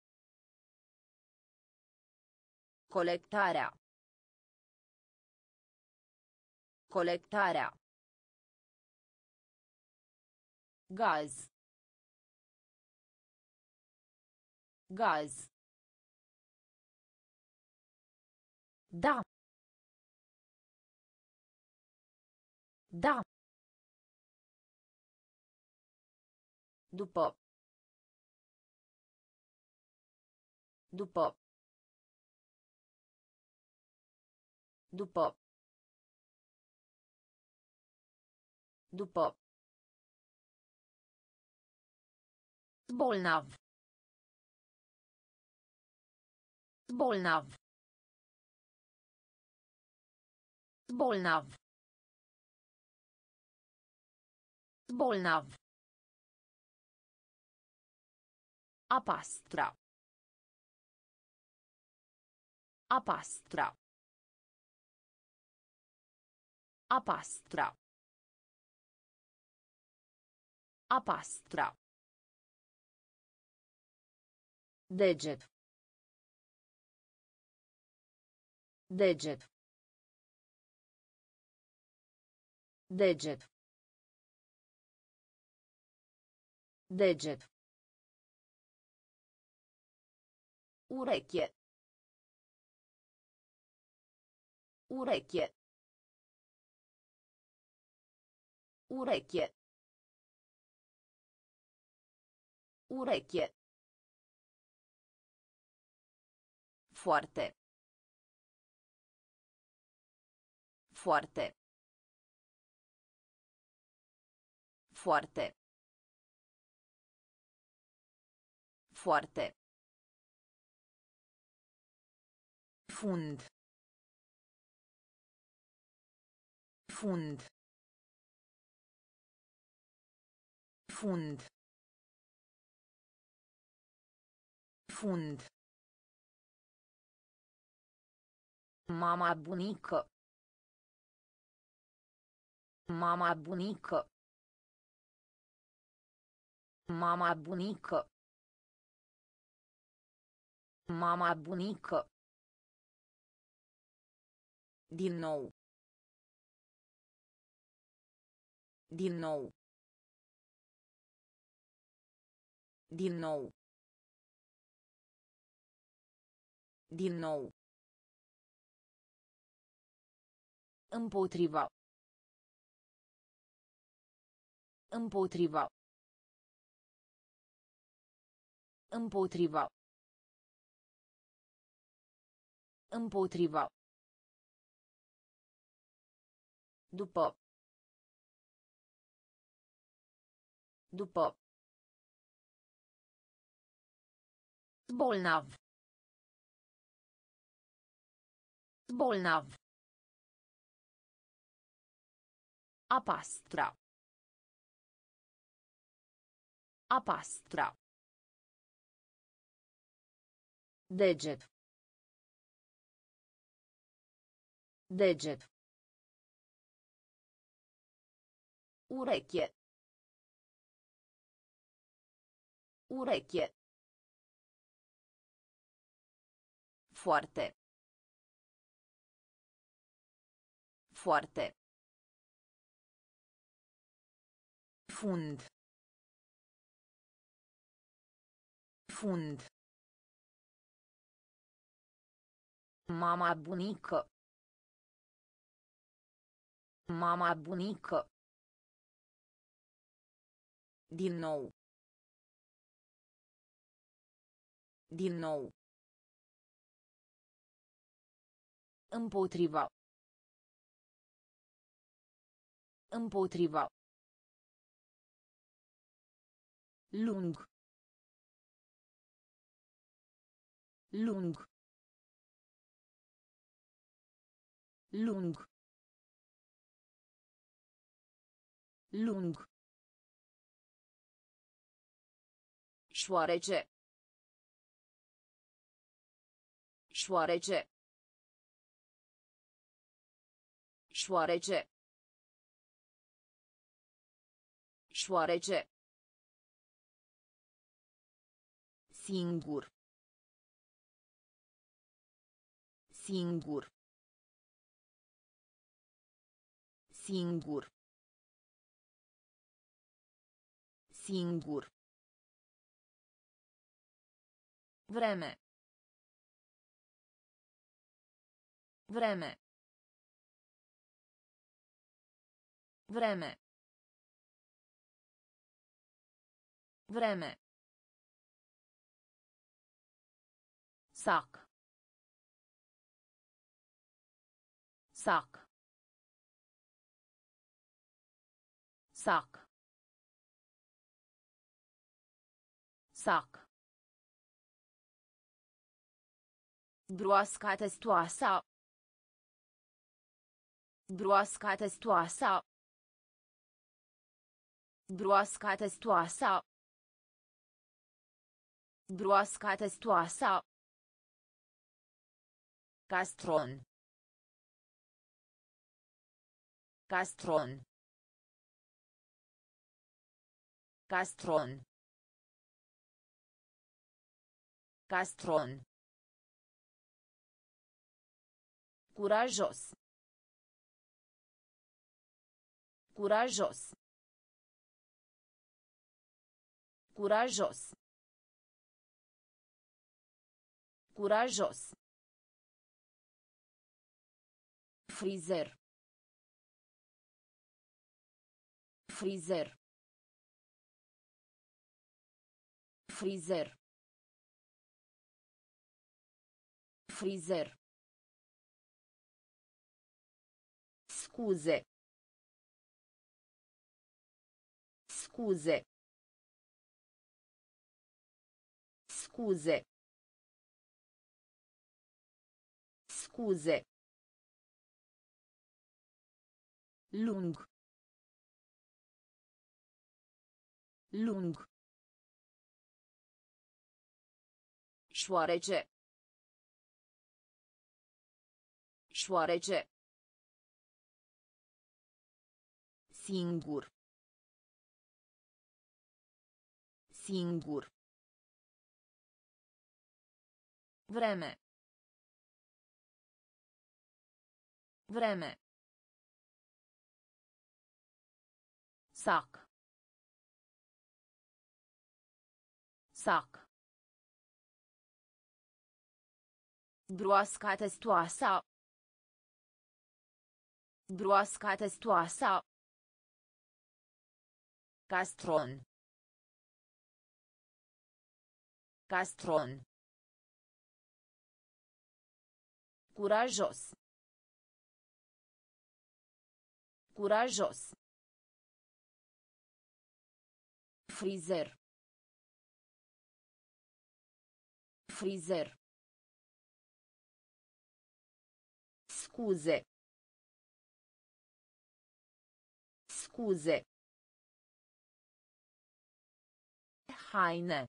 Colectarea. Colectarea. Gaz. Gaz. Da. Da. După. După. După. După. Bolnav. Bolnav. Bolnav. Bolnav. A pastra. A pastra. A pastra. A pastra. Deget. Deget. Deget. Deget. Ureche. Ureche. Ureche. Ureche. Foarte. Foarte. Foarte. Foarte. Fund. Fund. Fund. Fund. Mama bunică. Mama bunică. Mama bunică. Mama bunică. Din nou. Din nou. Din nou. Din nou. Împotriva. Împotriva. Împotriva. Împotriva. După. După. Bolnav. Bolnav. A pastra. A pastra. Deget. Deget. Ureche. Ureche. Foarte. Foarte. Fund. Fund. Mama bunică. Mama bunică. Din nou. Din nou. Împotriva. Împotriva. Lung. lung, lung, lung, șoarece, șoarece, șoarece, șoarece, singur, singur, singur, singur, vreme, vreme, vreme, vreme, sac, sac, sac, sac, broasca testoasa, broasca testoasa, broasca testoasa, broasca testoasa, castron, castron, castron, castron, curajos, curajos, curajos, curajos, frizer, frizer, frizer, frizer, scuze, scuze, scuze, scuze, lung, lung, șoarece, șoarece, singur, singur, vreme, vreme, sac, sac, broasca testoasa, broasca testoasa, castron, castron, curajos, curajos, frizer, frizer, scuze, scuze, haine,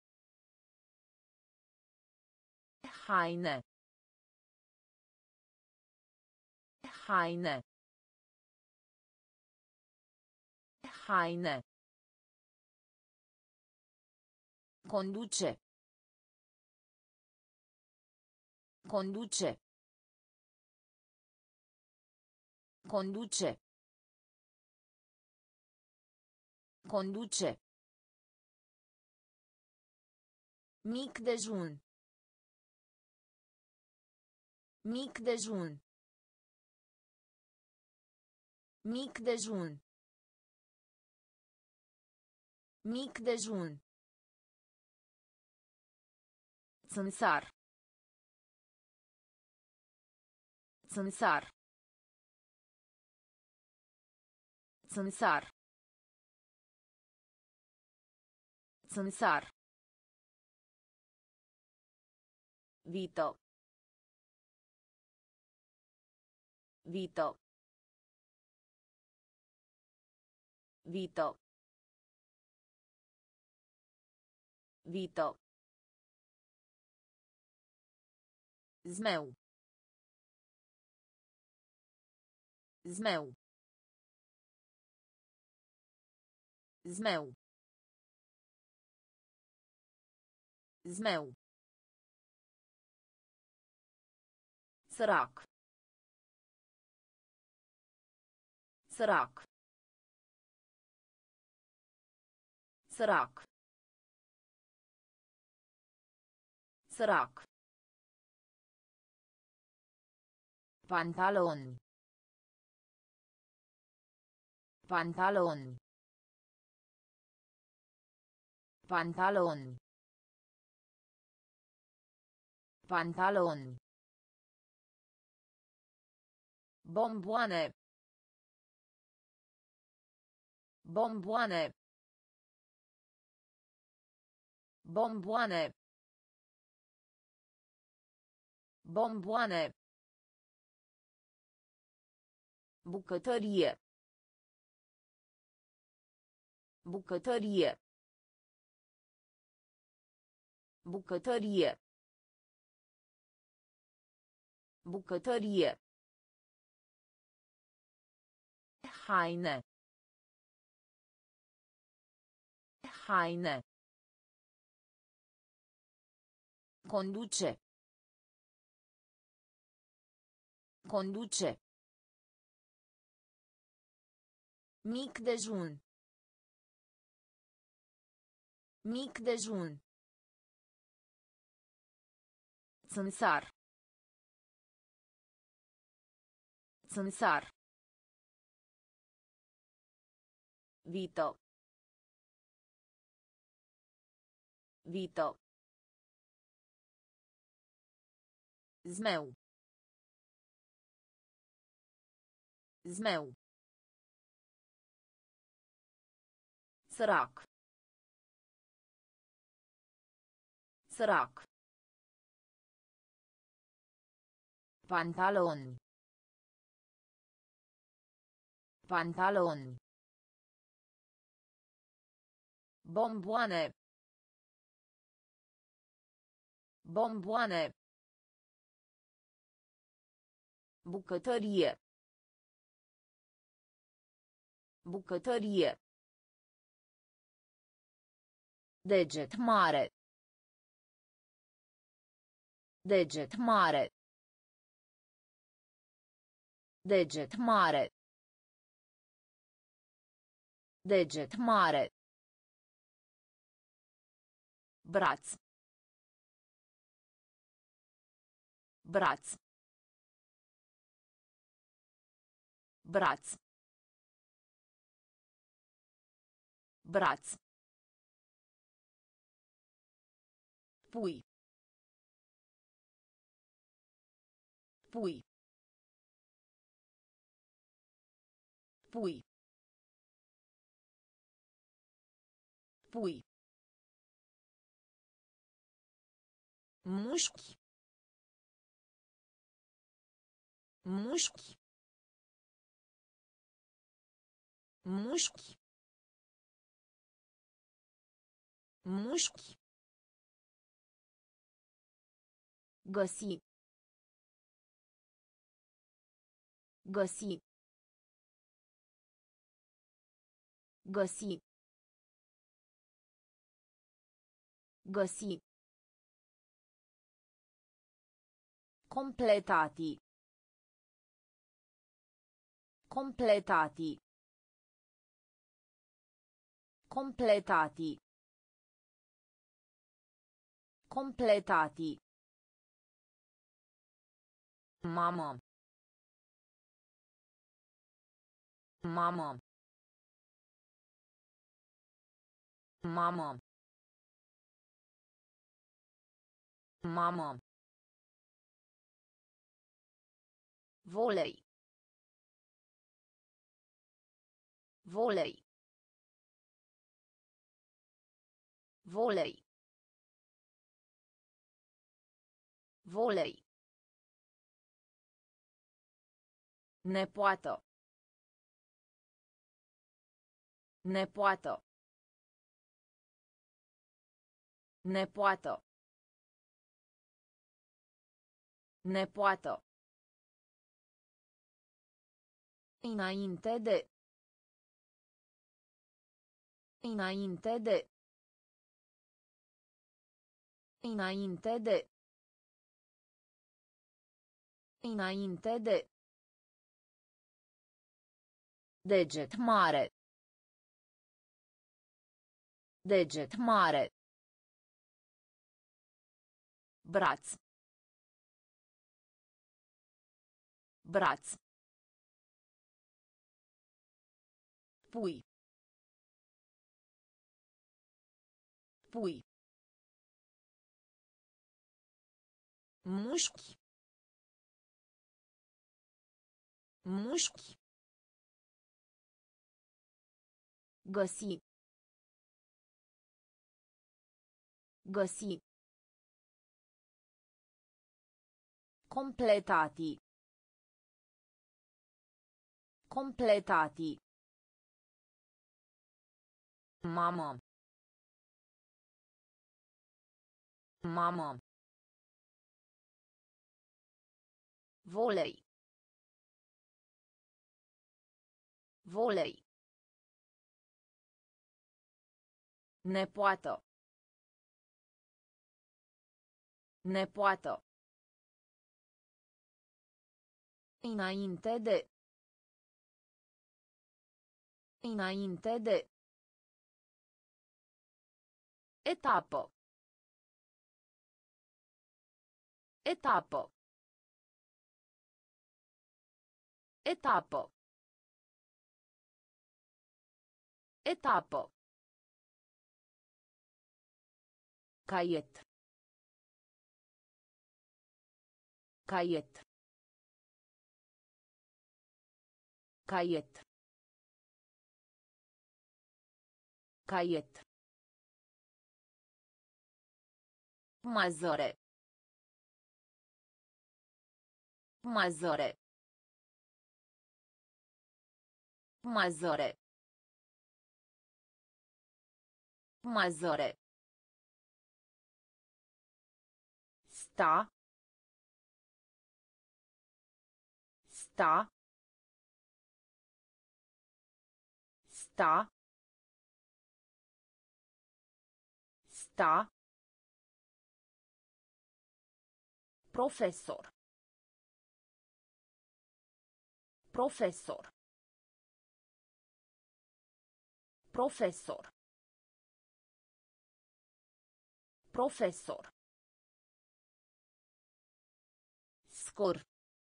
haine, haine, haine, conduce, conduce, conduce, conduce, mic dejun, mic dejun, mic dejun, mic dejun, țânțar, țânțar, țânțar, țânțar, Vito. Vito. Vito. Vito. Zmeu. Zmeu. Zmeu. Zmeu. Sărac. Sărac. Sărac. Sărac. Pantaloni. Pantaloni. Pantaloni. Pantaloni. Bomboane. Bomboane. Bomboane. Bomboane. Bucătărie. Bucătărie. Bucătărie. Bucătărie. Haine. Haine. Conduce. Conduce. Mic dejun. Mic dejun. Țânțar. Țânțar. Vito. Vito. Zmeu. Zmeu. Sărac. Sărac. Pantaloni. Pantaloni. Bomboane. Bomboane. Bucătărie. Bucătărie. Deget mare. Deget mare. Deget mare. Deget mare. Braț. Braț. Braț. Braț. Pui. Pui. Pui. Pui. Mușchi. Mușchi. Mușchi. Mușchi. Găsi. Găsi. Găsi. Găsi. Completati. Completati. Completati. Completati. Mamă. Mamă. Mamă. Mamă. Volei. Volei. Volei. Volei. Nepoată. Nepoată. Nepoată. Nepoată. Înainte de. Înainte de. Înainte de. Înainte de. Deget mare. Deget mare. Braț. Braț. Pui. Pui. Mușchi. Mușchi. Găsi. Găsi. Completati. Completati. Mamă. Mamă. Volei. Volei. Nepoată. Nepoată. Înainte de. Înainte de. Etapă. Etapă. Etapă. Etapă. Caiet. Caiet. Caiet. Caiet. Mazăre. Mazăre. Mazăre. Mazăre. Sta. Sta. Sta. Sta. Profesor. Profesor. Profesor. Profesor. Scor.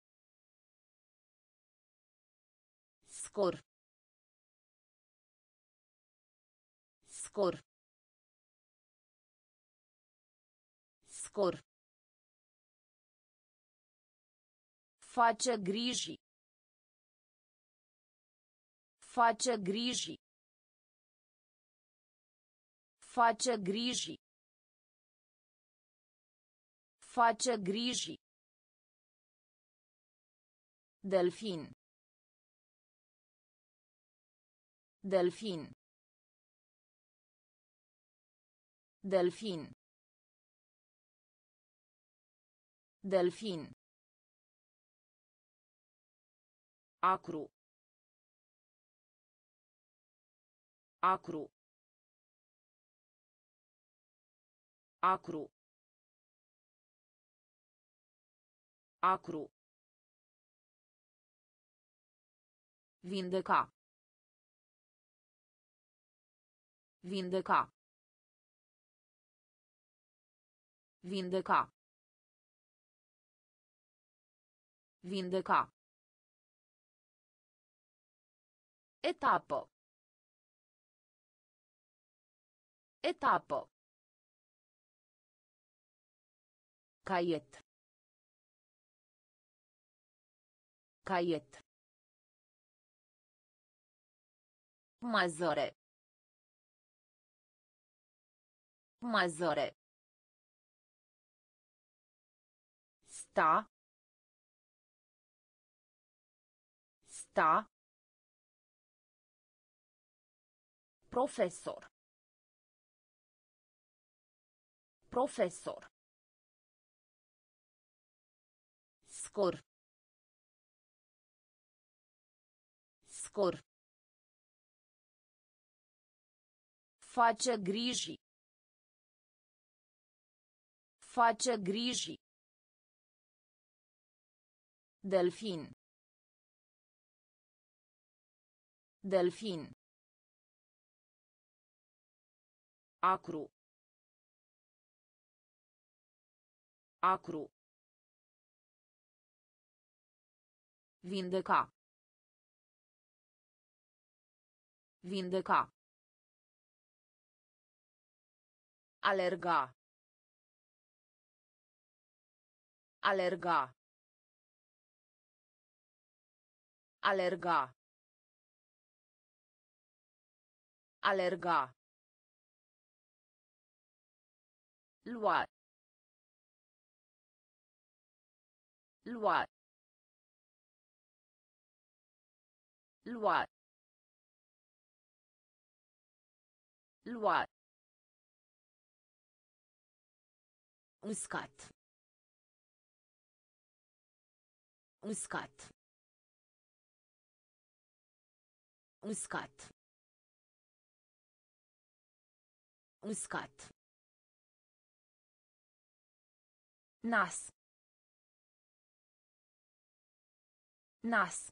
Scor. Scor. Scor. Face griji. Face griji. Face griji. Face griji. Delfin. Delfin. Delfin. Delfin. Acru. Acru. Acru. Acru. Vindeca. Vindeca. Vindeca. Vindeca. Etapă. Etapă. Caiet. Caiet. Mazăre. Mazăre. Sta. Sta. Profesor. Profesor. Scor. Scor. Face griji. Face griji. Delfin. Delfin. Acru. Acru. Vindeca. Vindeca. Alerga. Alerga. Alerga. Alerga. Lua. Lua. Lua. Lua. Uscat. Uscat. Uscat. Uscat. Nas. Nas.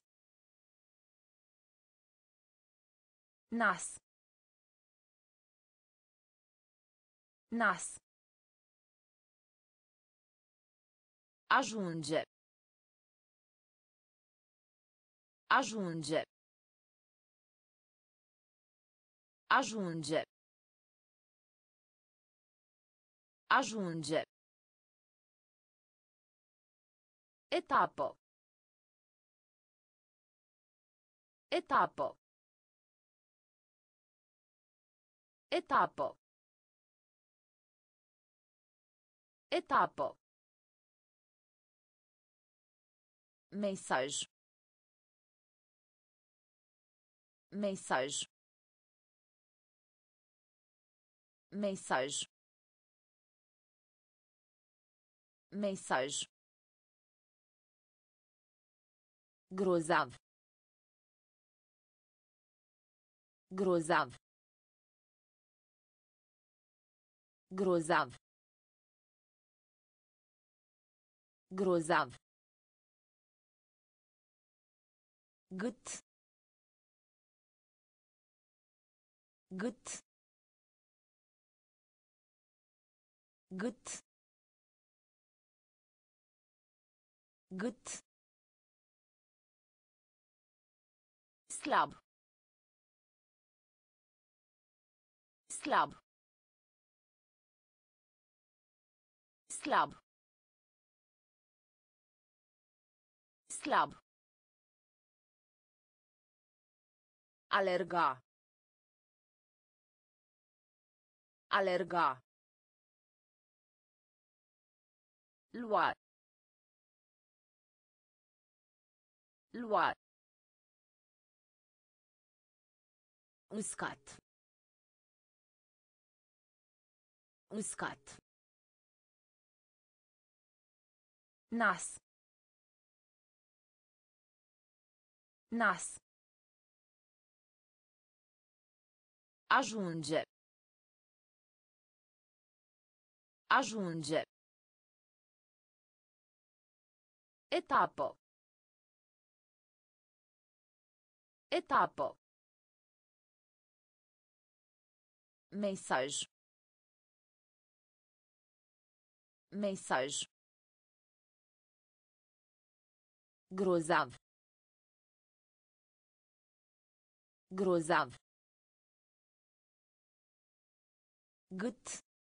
Nas. Nas. Ajunge. Ajunge. Ajunge. Ajunge. Etapă. Etapă. Etapă. Etapă. Mesaj. Mesaj. Mesaj. Mesaj. Grozav. Grozav. Grozav. Grozav. Gât. Gât. Gât. Gât. Slab. Slab. Slab. Slab. Alerga. Alerga. Lua. Lua. Uscat. Uscat. Nas. Nas. Ajunge. Ajunge. Etapă. Etapă. Mesaj. Mesaj. Grozav. Grozav. Gât.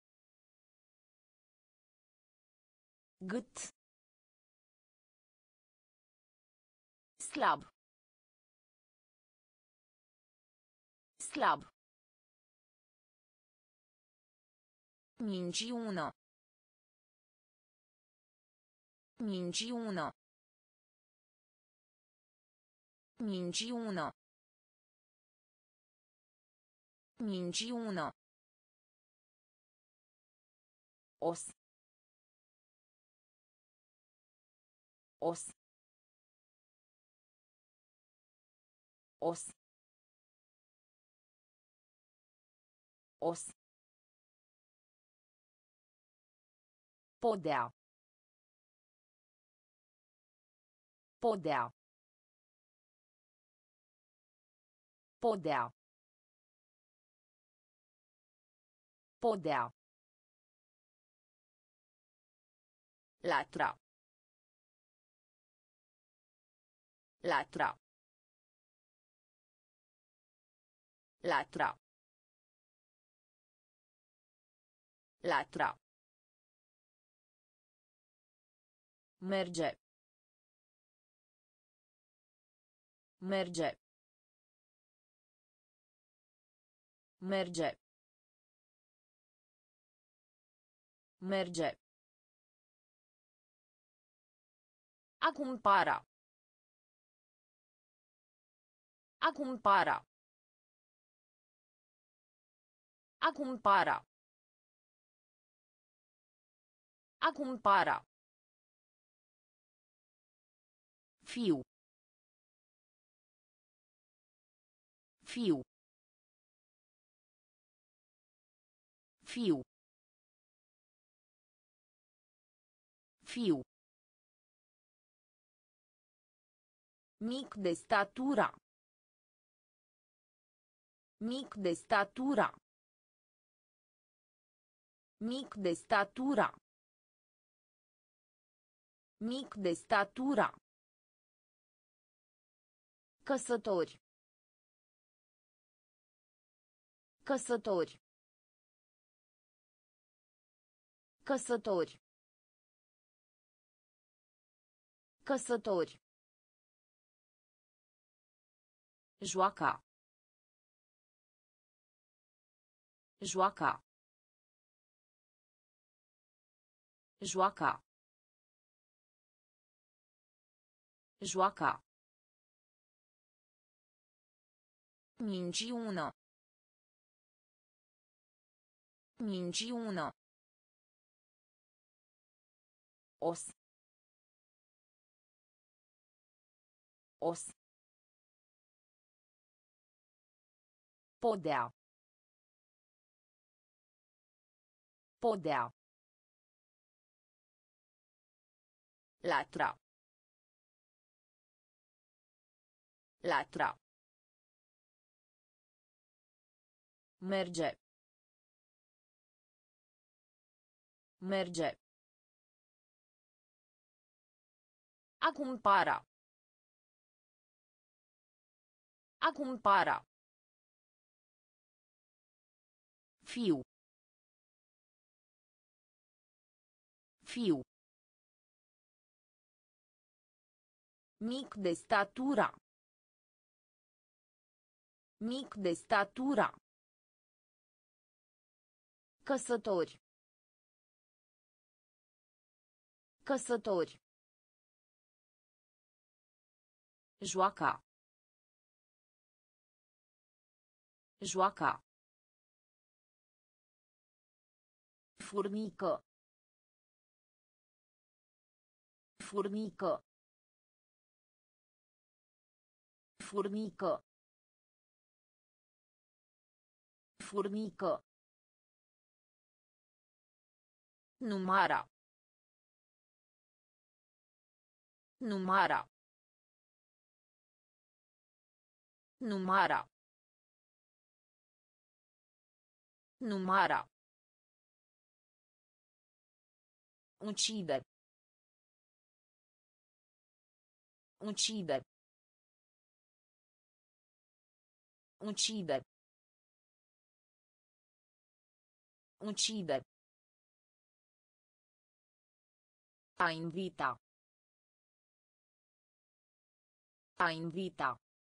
Gât. Slab. Slab. Minciună. Minciună. Minciună. Minciună. Os. Os. Os. Os. Podea. Podea. Podea. Podea. Latra. Latra. Latra. Latra. Merge. Merge. Merge. Merge. A cumpăra. A cumpăra. A cumpăra. A cumpăra. Fiu. Fiu. Fiu. Fiu. Mic de statura. Mic de statura. Mic de statura. Mic de statura. Căsători. Căsători. Căsători. Căsători. Joaca. Joaca. Joaca. Joaca. Minciună. Minciună. Os. Os. Podea. Podea. Latra. Latra. Merge. Merge. A cumpăra. A cumpăra. Fiu. Fiu. Mic de statura. Mic de statura. Căsători. Căsători. Joaca. Joaca. Furnică. Furnică. Furnică. Furnică. Numara. Numara. Numara. Numara. Uccide. Uccide. Uccide. Uccide. A invita. A invita.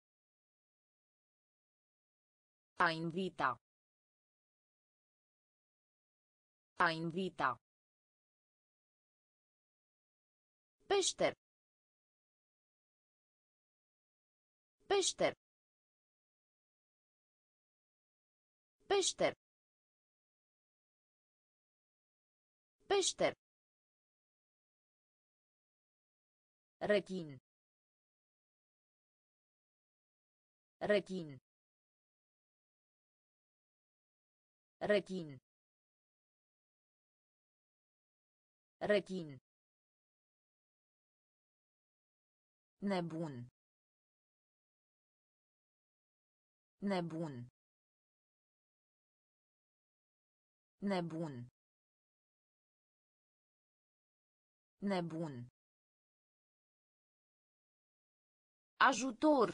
A invita. A invita. Peșter. Peșter. Peșter. Peșter. Rechin. Rechin. Rechin. Rechin. Nebun. Nebun. Nebun. Nebun. Ajutor.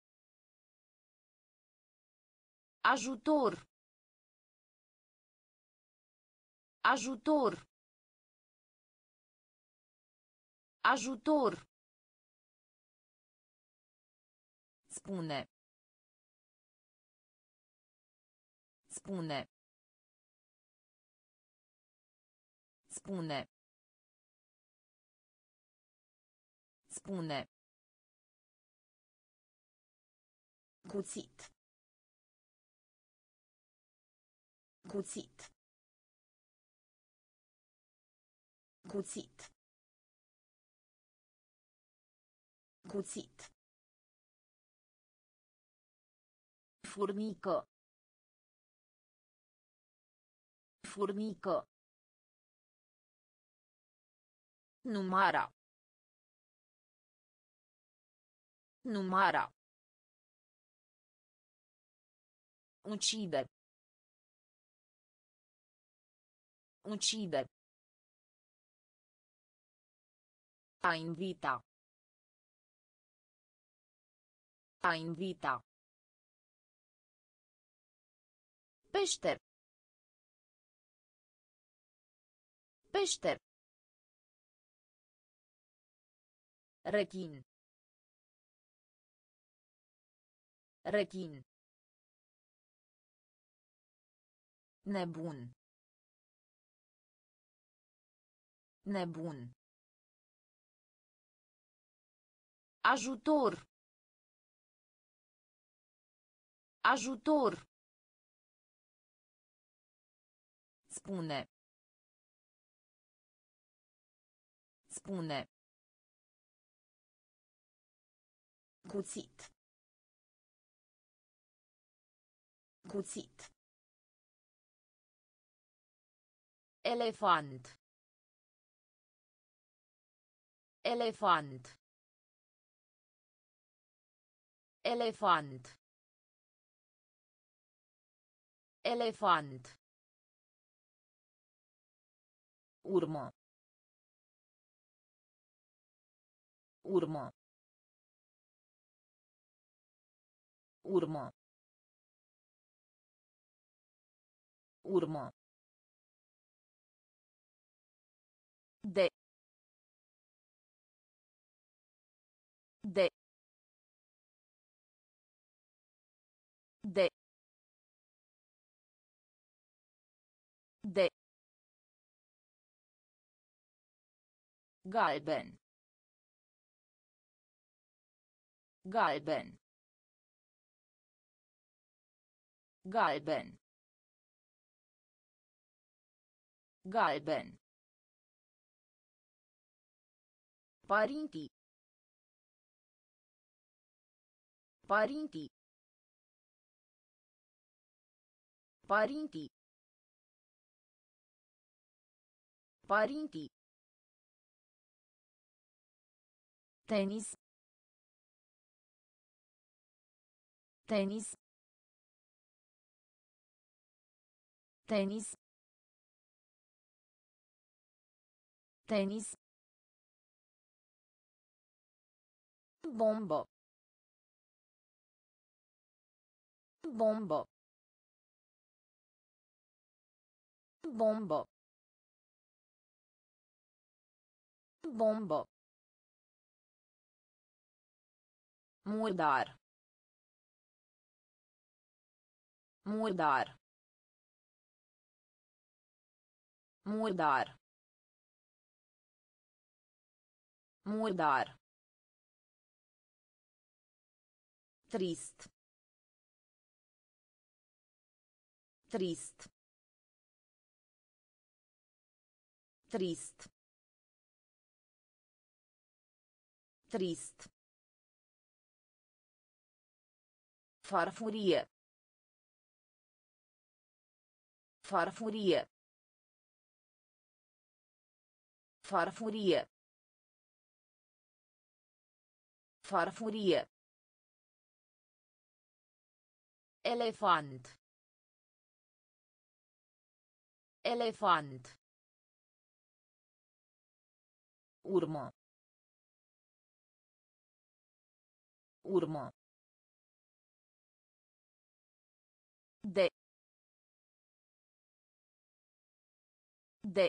Ajutor. Ajutor. Ajutor. Spune. Spune. Spune. Spune. Cuțit. Cuțit. Cuțit. Cuțit. Furnică. Furnică. Numara. Numara. Uccide. Uccide. A invita. A invita. Peșter. Peșter. Rechin. Rechin. Nebun. Nebun. Ajutor. Ajutor. Spune. Spune. Cuțit. Cuțit. Elefant. Elefant. Elefant. Elefant. Urmă. Urmă. Urmă. Urmă. De. De. De. De. Galben. Galben. Galben. Galben. Părinții. Părinții. Părinții. Părinții. Tenis. Tenis. Tenis. Tenis. Bombă. Bombă. Bombă. Bombă. Murdar. Murdar. Murdar. Murdar. Trist. Trist. Trist. Trist. Farfurie. Farfurie. Farfurie. Farfurie. Elefant. Elefant. Urmă. Urmă. De. De.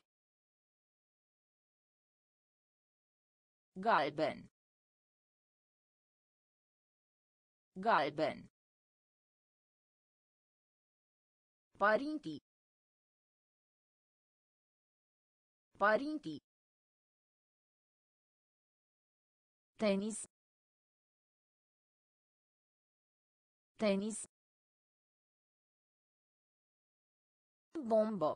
Galben. Galben. Părinții. Părinții. Tenis. Tenis. Bombă.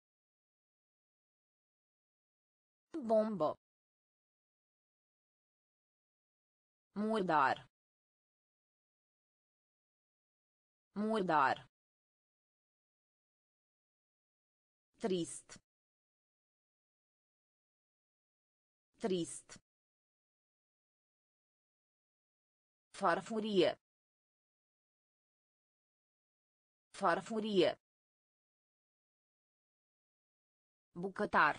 Bombă. Murdar. Murdar. Trist. Trist. Farfurie. Farfurie. Bucătar.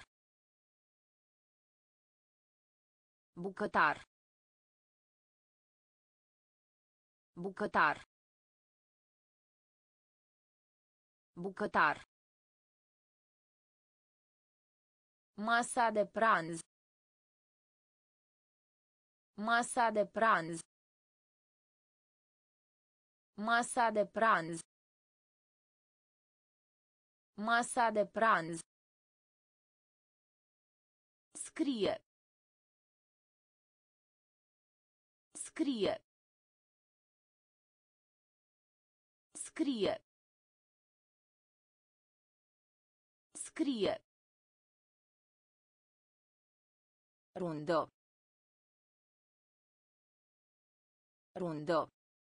Bucătar. Bucătar. Bucătar. Masa de pranz. Masa de pranz. Masa de pranz. Masa de pranz. Scrie. Scrie. Scrie. Scrie. Rundo. Rundo.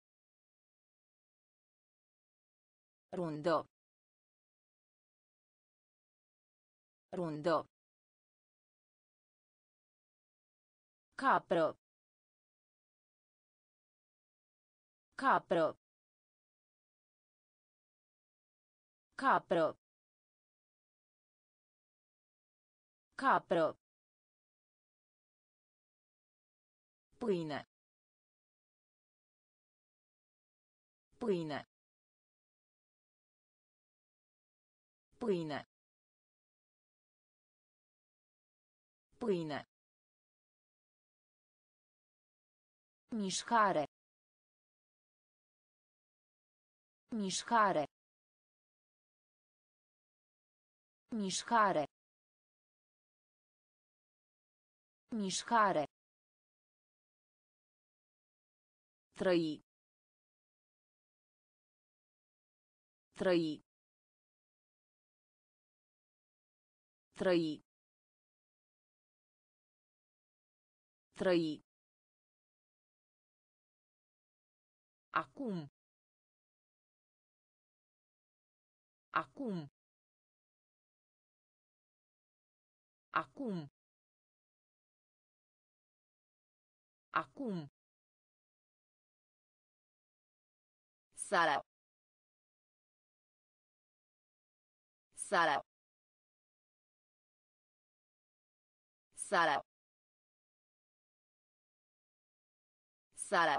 Rundo. Rundo. Capro. Capro. Capro. Capro. Pâine. Pâine. Pâine. Pâine. Mișcare. Mișcare. Mișcare. Mișcare. Trăi. Trăi. Trăi. Trăi. Acum. Acum. Acum. Acum. Sara. Sara. Sara. Sara.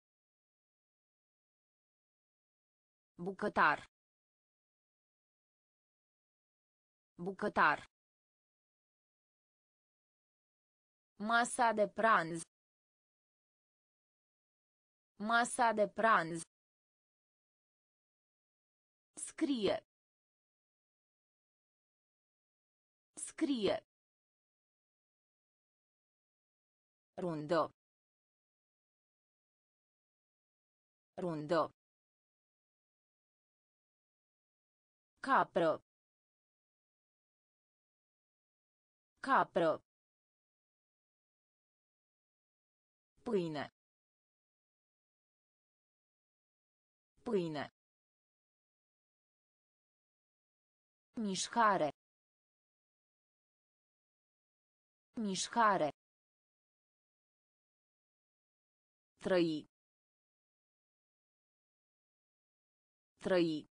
Bucătar. Bucătar. Masa de pranz. Masa de pranz. Scrie. Scrie. Rundă. Rundă. Capră. Capră. Pâine. Pâine. Mișcare. Mișcare. Trăi. Trăi.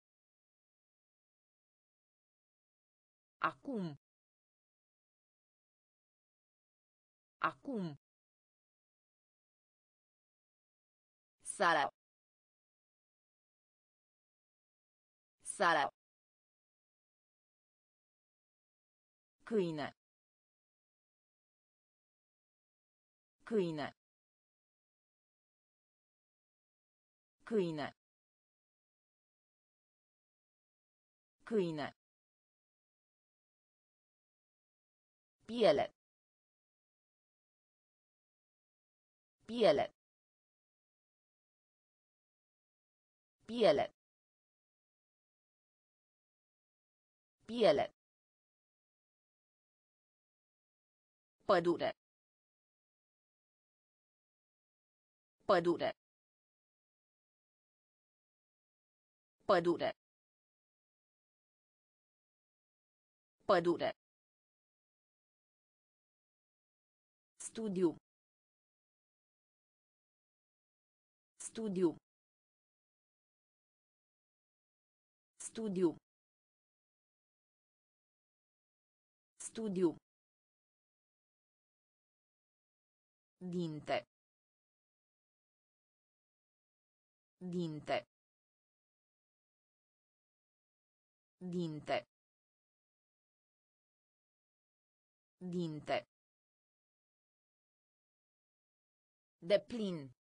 Acum. Acum. Sara. Sara. Câine. Câine. Câine. Câine. Piele. Piele. Piele. Piele. Pădure. Pădure. Pădure. Pădure. Studiu. Studiu. Studiu. Studiu. Dinte. Dinte. Dinte. Dinte. Deplin.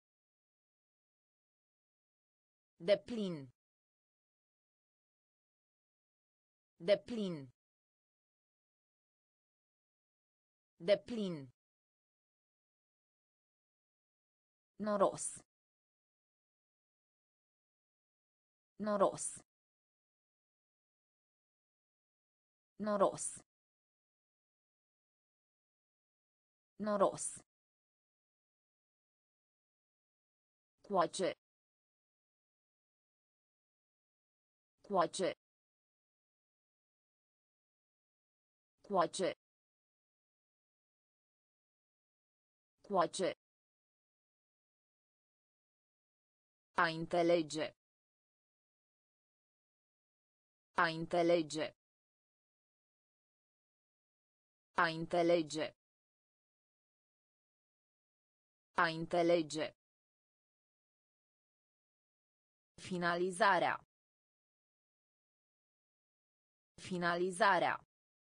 Deplin. Deplin. Deplin. Noros. Noros. Noros. Noros. Coace. Coace. Coace. Coace. A înțelege. A înțelege. A înțelege. A înțelege. Finalizarea. Finalizarea.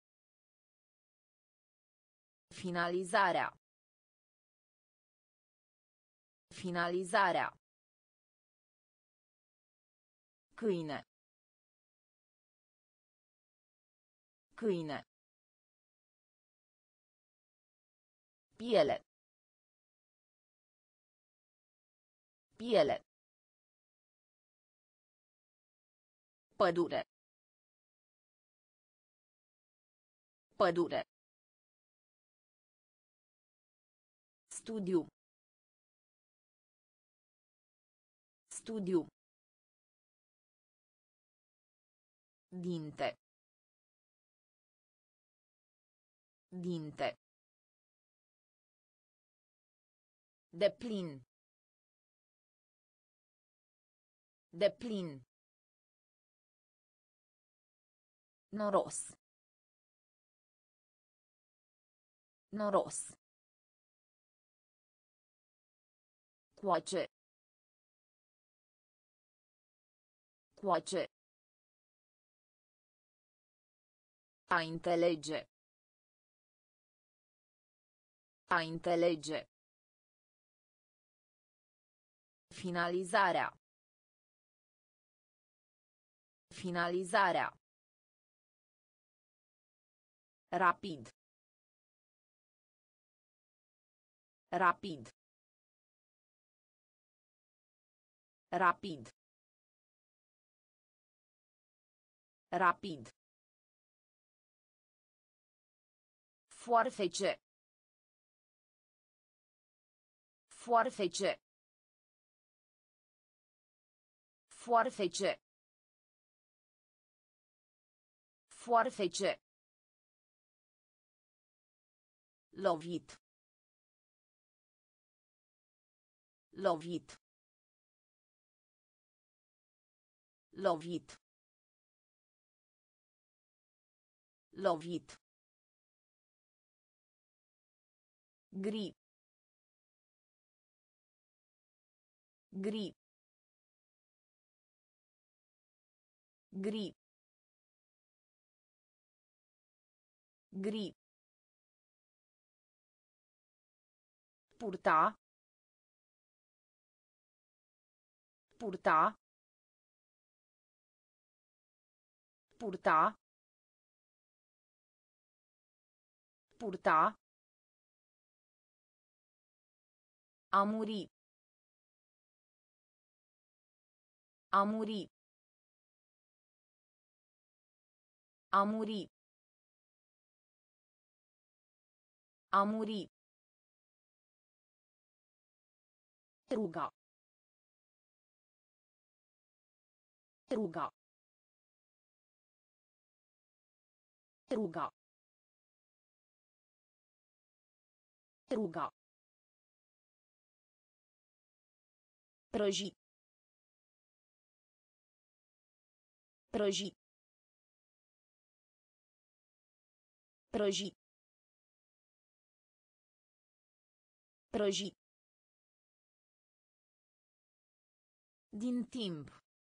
Finalizarea. Finalizarea. Câine. Câine. Piele. Piele. Pădure. Pădure. Studiu. Studiu. Dinte. Dinte. Deplin. Deplin. Noros. Noros. Coace. Coace. A înțelege. A înțelege. Finalizarea. Finalizarea. Rapid. Rapid. Rapid. Rapid. Foarfece. Foarfece. Foarfece. Foarfece. Lovit. Lovit. Lovit. Lovit. Gri. Gri. Gri. Gri. Purta. Purta. Purta. Purta. A muri. A muri. A muri. A muri. Ruga. Ruga. Ruga. Ruga. Prăji. Prăji. Prăji. Prăji. Din timp.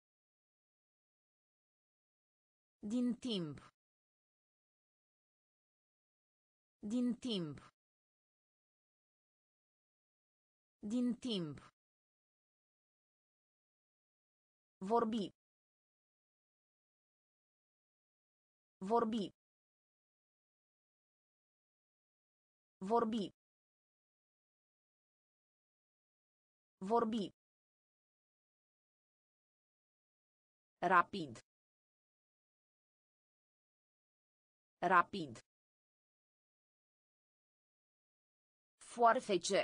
Din timp. Din timp. Din timp. Vorbi. Vorbi. Vorbi. Vorbi. Rapid. Rapid. Foarfece.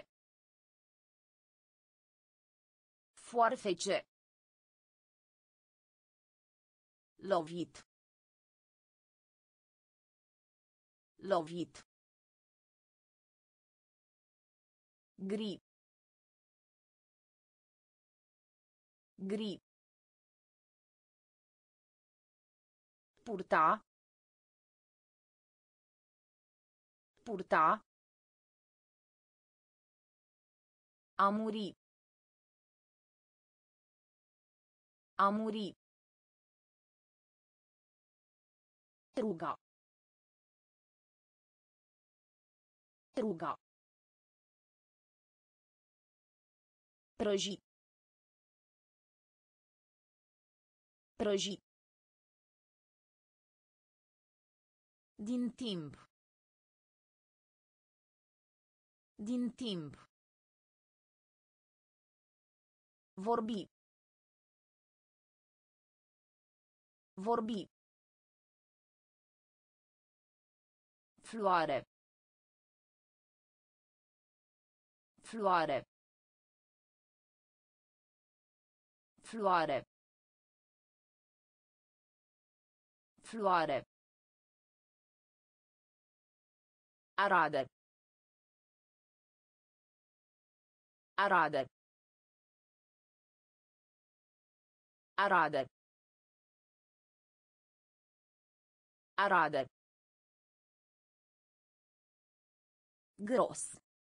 Foarfece. Lovit. Lovit. Gri. Gri. Purta. Purta. A muri. A muri. Ruga. Ruga. Prăji. Prăji. Din timp. Din timp. Vorbi. Vorbi. Floare. Floare. Floare. Floare. Arade. Arade. Arade. Arade. Gros.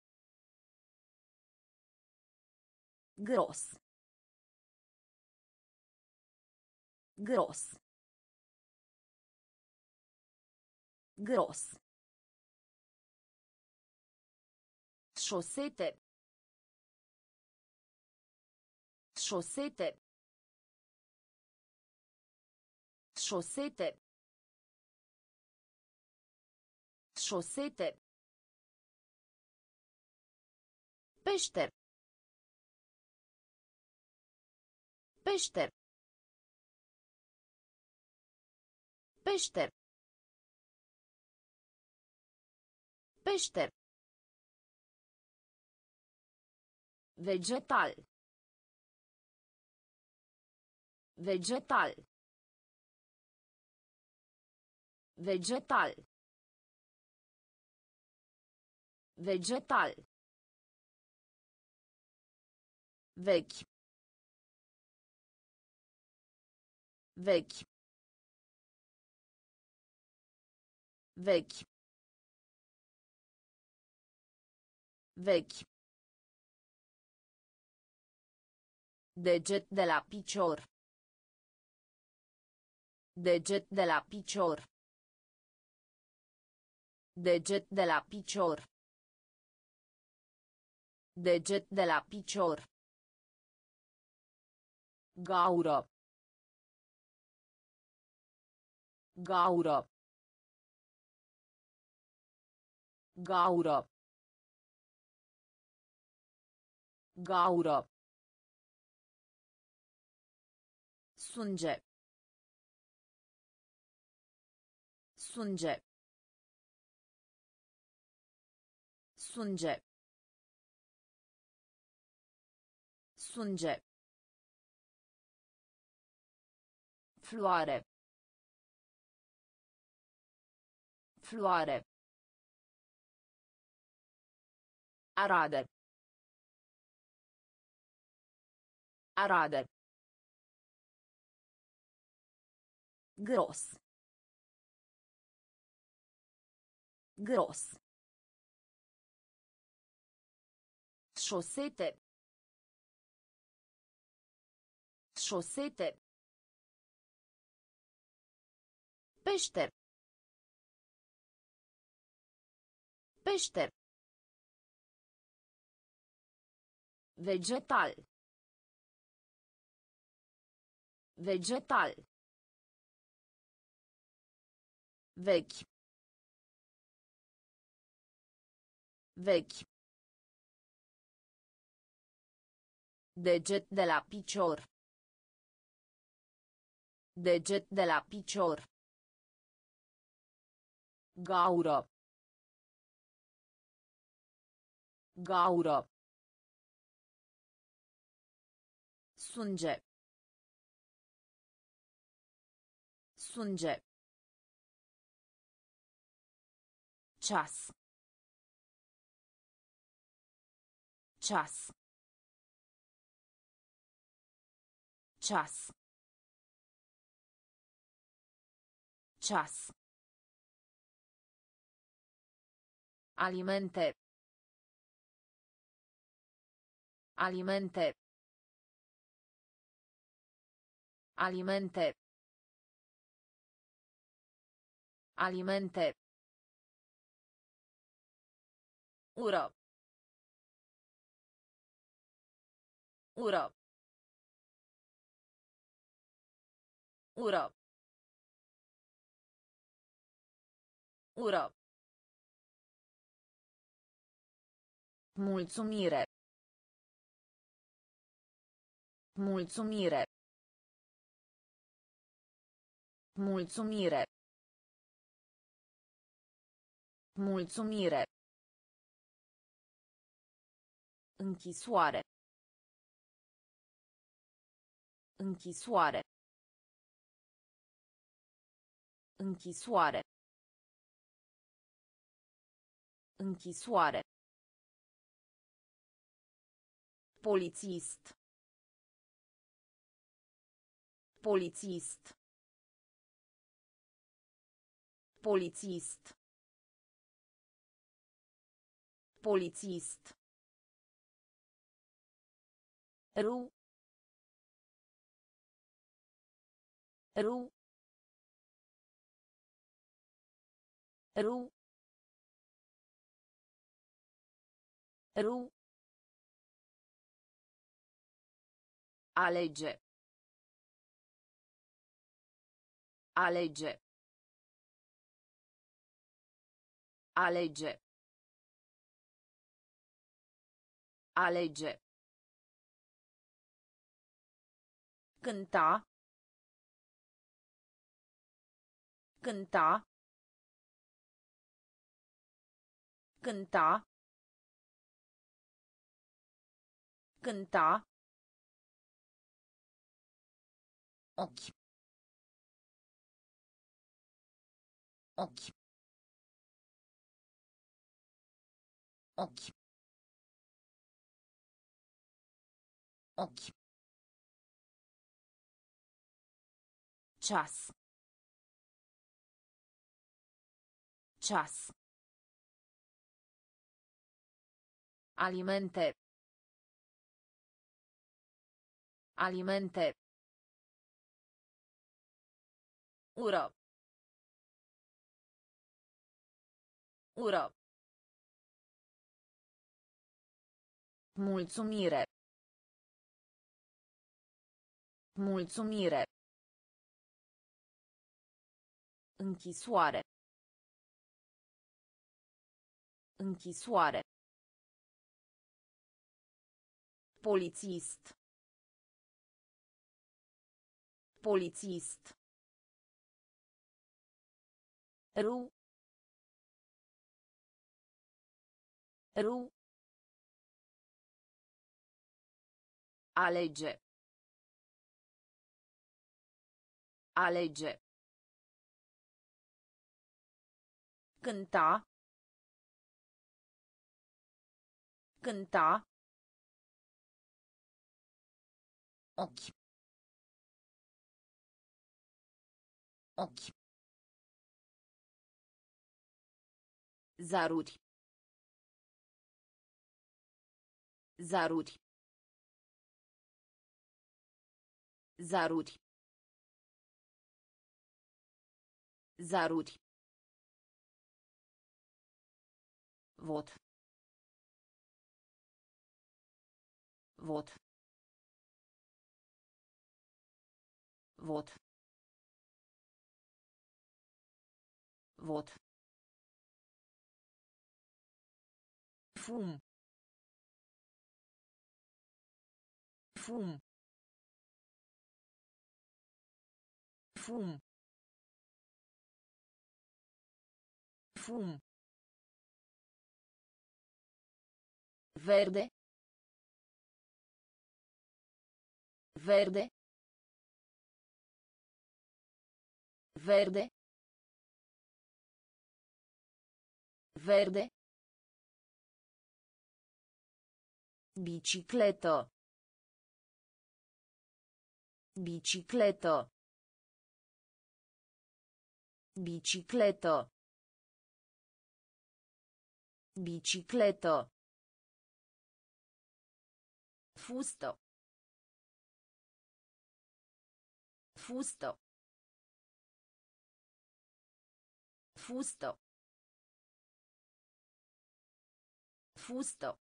Gros. Gros. Gros. Șosete. Șosete. Șosete. Șosete. Peșter. Peșter. Peșter. Peșter. Vegetal. Vegetal. Vegetal. Vegetal. Vechi. Vechi. Vechi. Vechi. Deget de la picior. Deget de la picior. Deget de la picior. Deget de la picior. Gaură. Gaură. Gaură. Gaură. Sânge. Sânge. Sânge. Sânge. Floare. Floare. Arade. Arade. Gros. Gros. Șosete. Șosete. Peșter. Peșter. Vegetal. Vegetal. Vechi. Vechi. Deget de la picior. Deget de la picior. Gaură. Gaură. Sânge. Sânge. Ceas. Ceas. Ceas. Ceas. Alimente. Alimente. Alimente. Alimente. Ură. Ură. Ură. Ură. Mulțumire. Mulțumire. Mulțumire. Mulțumire. Închisoare. Închisoare. Închisoare. Închisoare. Polițist. Polițist. Polițist. Polițist. Ru. Ru. Ru. Ru. Alege. Alege. Alege. Alege. Cânta. Cânta. Cânta. Cânta. Ochi. Ochi. Ochi. Ochi. Ceas. Ceas. Alimente. Alimente. Ură. Ură. Mulțumire. Mulțumire. Închisoare. Închisoare. Polițist. Polițist. Ru. Ru. Alege. Alege. Cânta. Cânta. Ochi. Ochi. Zaruri. Zaruri. Zaruri. Zaruri. Vot. Vot. Vot. Vot. Fum. Fum. Fum. Fum. Verde. Verde. Verde. Verde. Bicicletă. Bicicletă. Bicicletă. Bicicletă. Fustă. Fustă. Fustă. Fustă.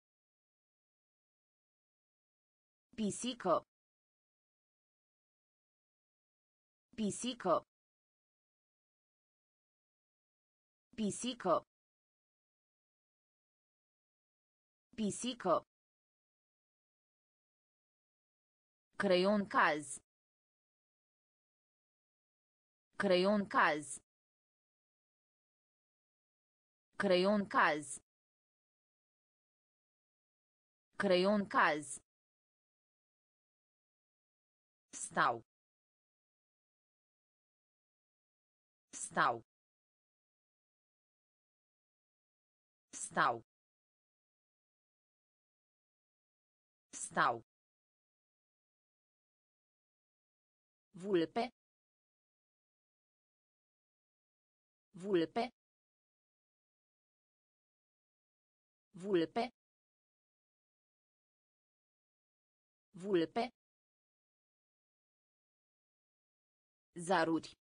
Pisică. Pisică. Pisică. Pisică. Creion caz. Creion caz. Creion caz. Creion caz. Stau. Stau. Stau. Stau. Vulpe. Vulpe. Vulpe. Vulpe. Zaruri.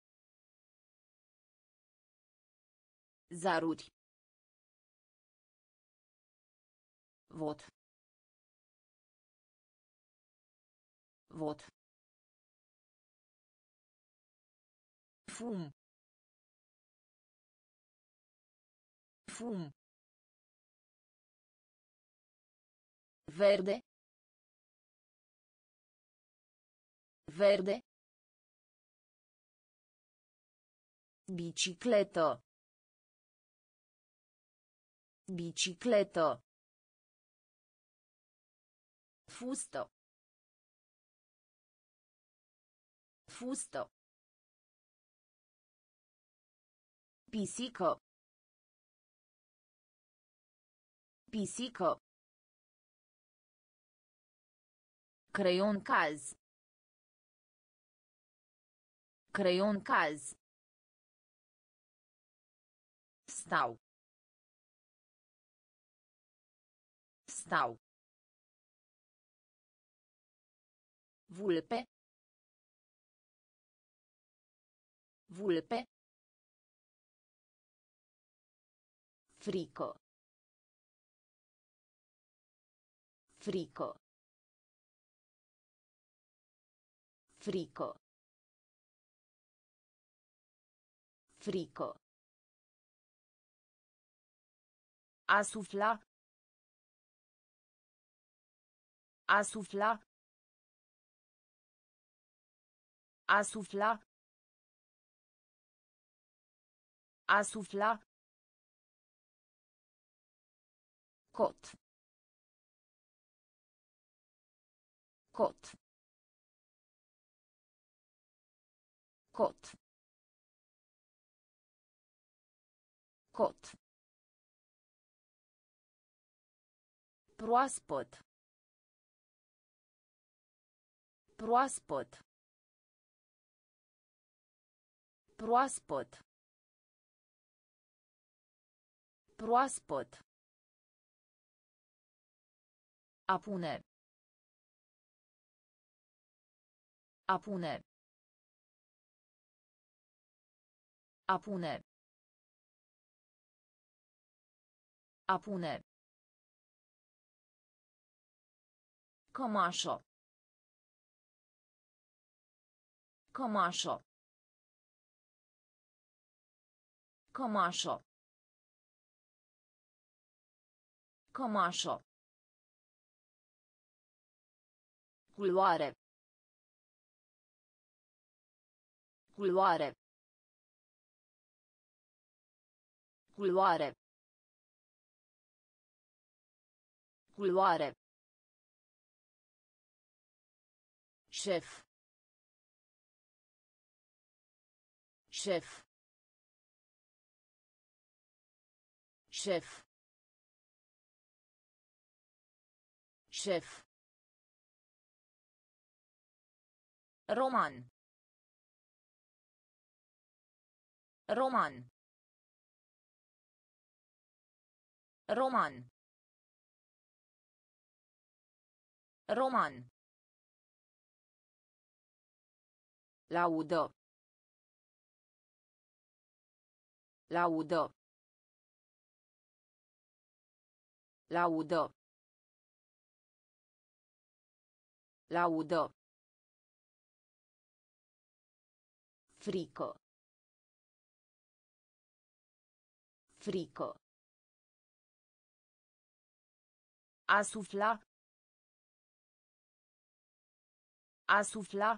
Zaruri. Vot. Vot. Fum. Fum. Verde. Verde. Bicicletă. Bicicletă. Fustă. Fustă. Pisică. Pisică. Creion caz. Creion caz. Stau. Stau. Vulpe. Vulpe. Frică. Frică. Frică. Frică. A sufla. A sufla. A sufla. A sufla. Cot. Cot. Cot. Cot. Proaspăt. Proaspăt. Proaspăt. Proaspăt. A pune. A pune. A pune. A pune. Cămașă. Cămașă. Cămașă. Cămașă. Culoare. Culoare. Culoare. Culoare. Șef. Șef. Șef. Șef. Roman. Roman. Roman. Roman. Laudă. Laudă. Laudă. Laudă. Frică. Frică. A sufla. A sufla.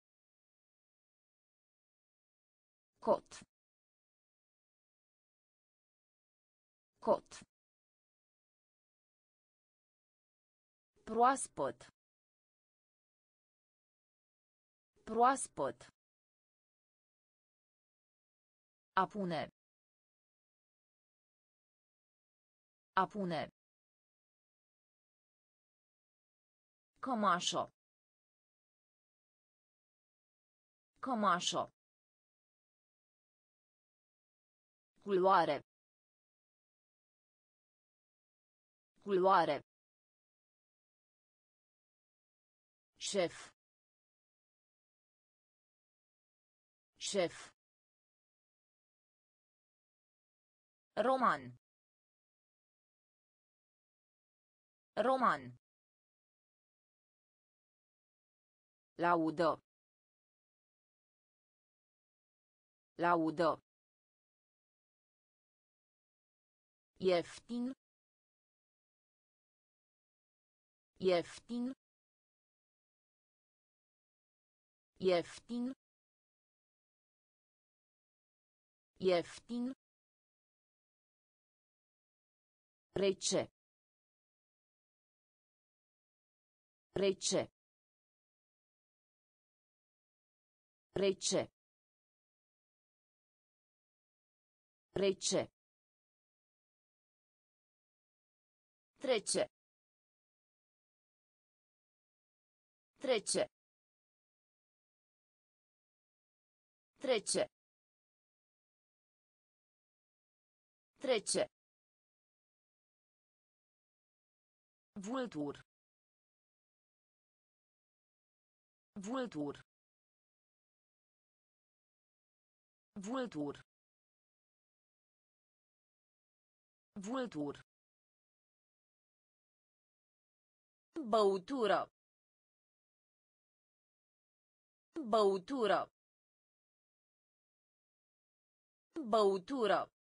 Cot. Cot. Proaspăt. Proaspăt. A pune. A pune. Cămașă. Cămașă. Culoare. Culoare. Șef. Șef. Roman. Roman. Laudă. Laudă. Ieftin. Ieftin. Ieftin. Ieftin. Rece. Rece. Rece. Rece. Trece. Trece. Trece. Trece. Vultur. Vultur. Vultur. Vultur. Băutură. Băutură. Băutură.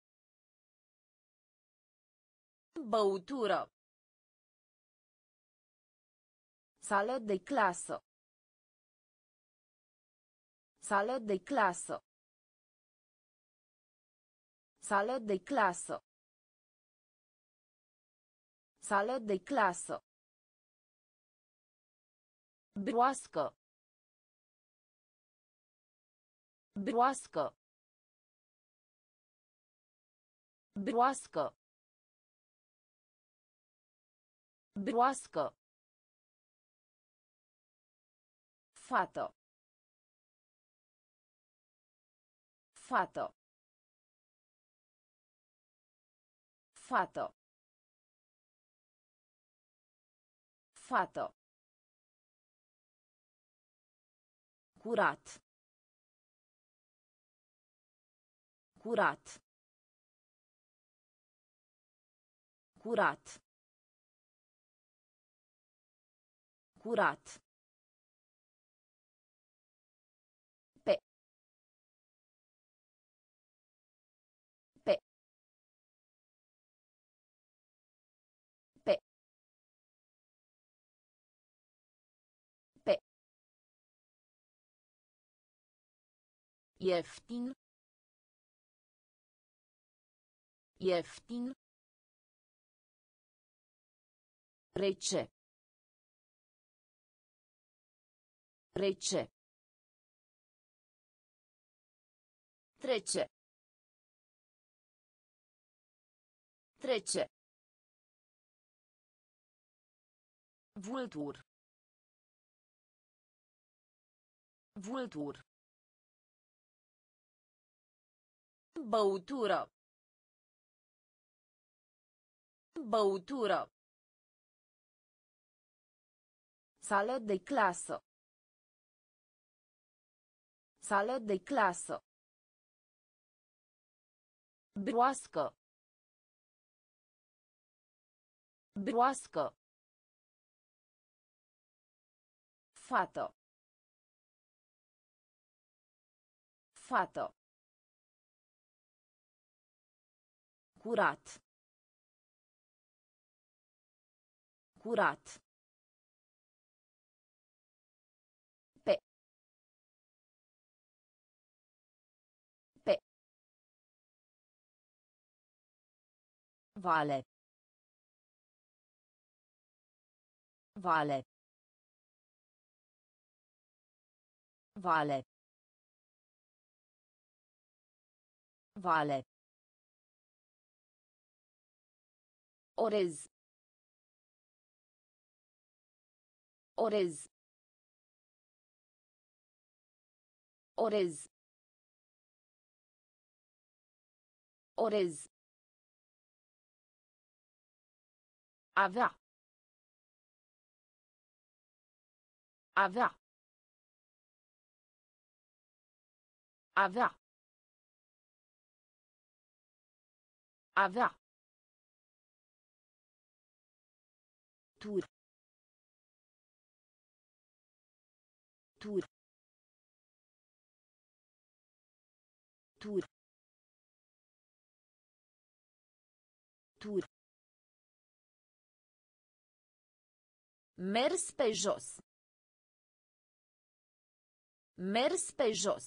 Băutură. Sală de clasă. Sală de clasă. Sală de clasă. Sală de clasă. Broască. Broască. Broască. Broască. Fată. Fată. Fată. Fată. Curat. Curat. Curat. Curat. Pe. Pe. Pe. Pe. Ieftin. Ieftin. Rece. Rece. Trece. Trece. Vultur. Vultur. Băutură. Băutură. Sală de clasă. Sală de clasă. Broască. Broască. Fată. Fată. Curat. Curat. Pe. Pe. Vale. Vale. Vale. Vale. Orez. Orez. Orez. Orez. Avea. Avea. Avea. Avea. Tur. Tur. Tur. Tur. Mers pe jos. Mers pe jos.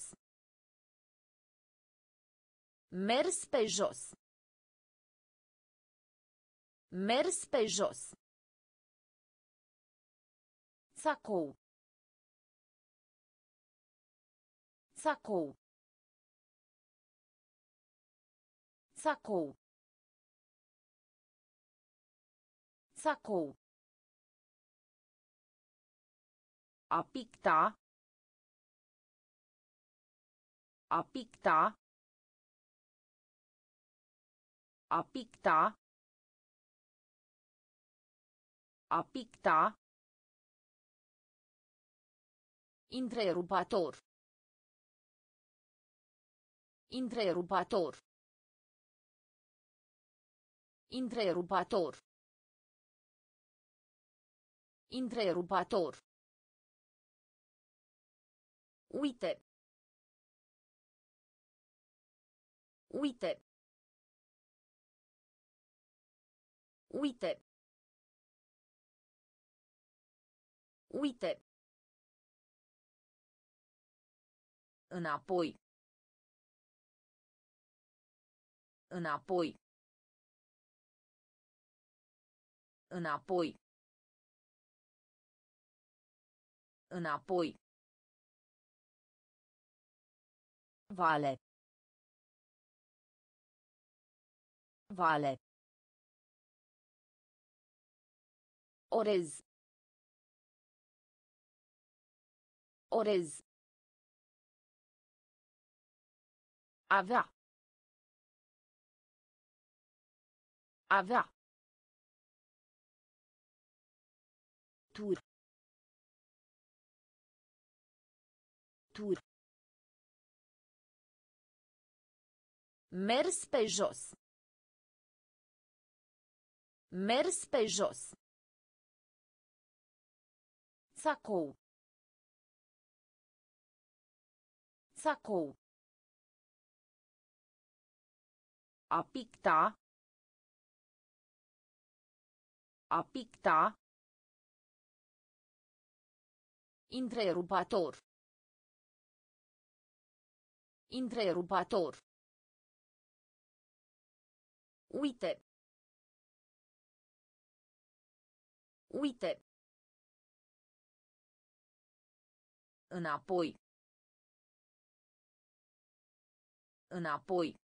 Mers pe jos. Mers pe jos. Sacou. Sacou. Sacou. Sacou. A picta. A picta. A picta. A picta. Întrerupator. Întrerupator. Întrerupator. Întrerupator. Uite. Uite. Uite. Uite. Înapoi. Înapoi. Înapoi. Înapoi. Vale. Vale. Orez. Orez. Avea. Avea. Tur. Tur. Mers pe jos. Mers pe jos. Sacou. Sacou. A picta. A picta. Întrerupator. Întrerupator. Uite. Uite. Înapoi. Înapoi.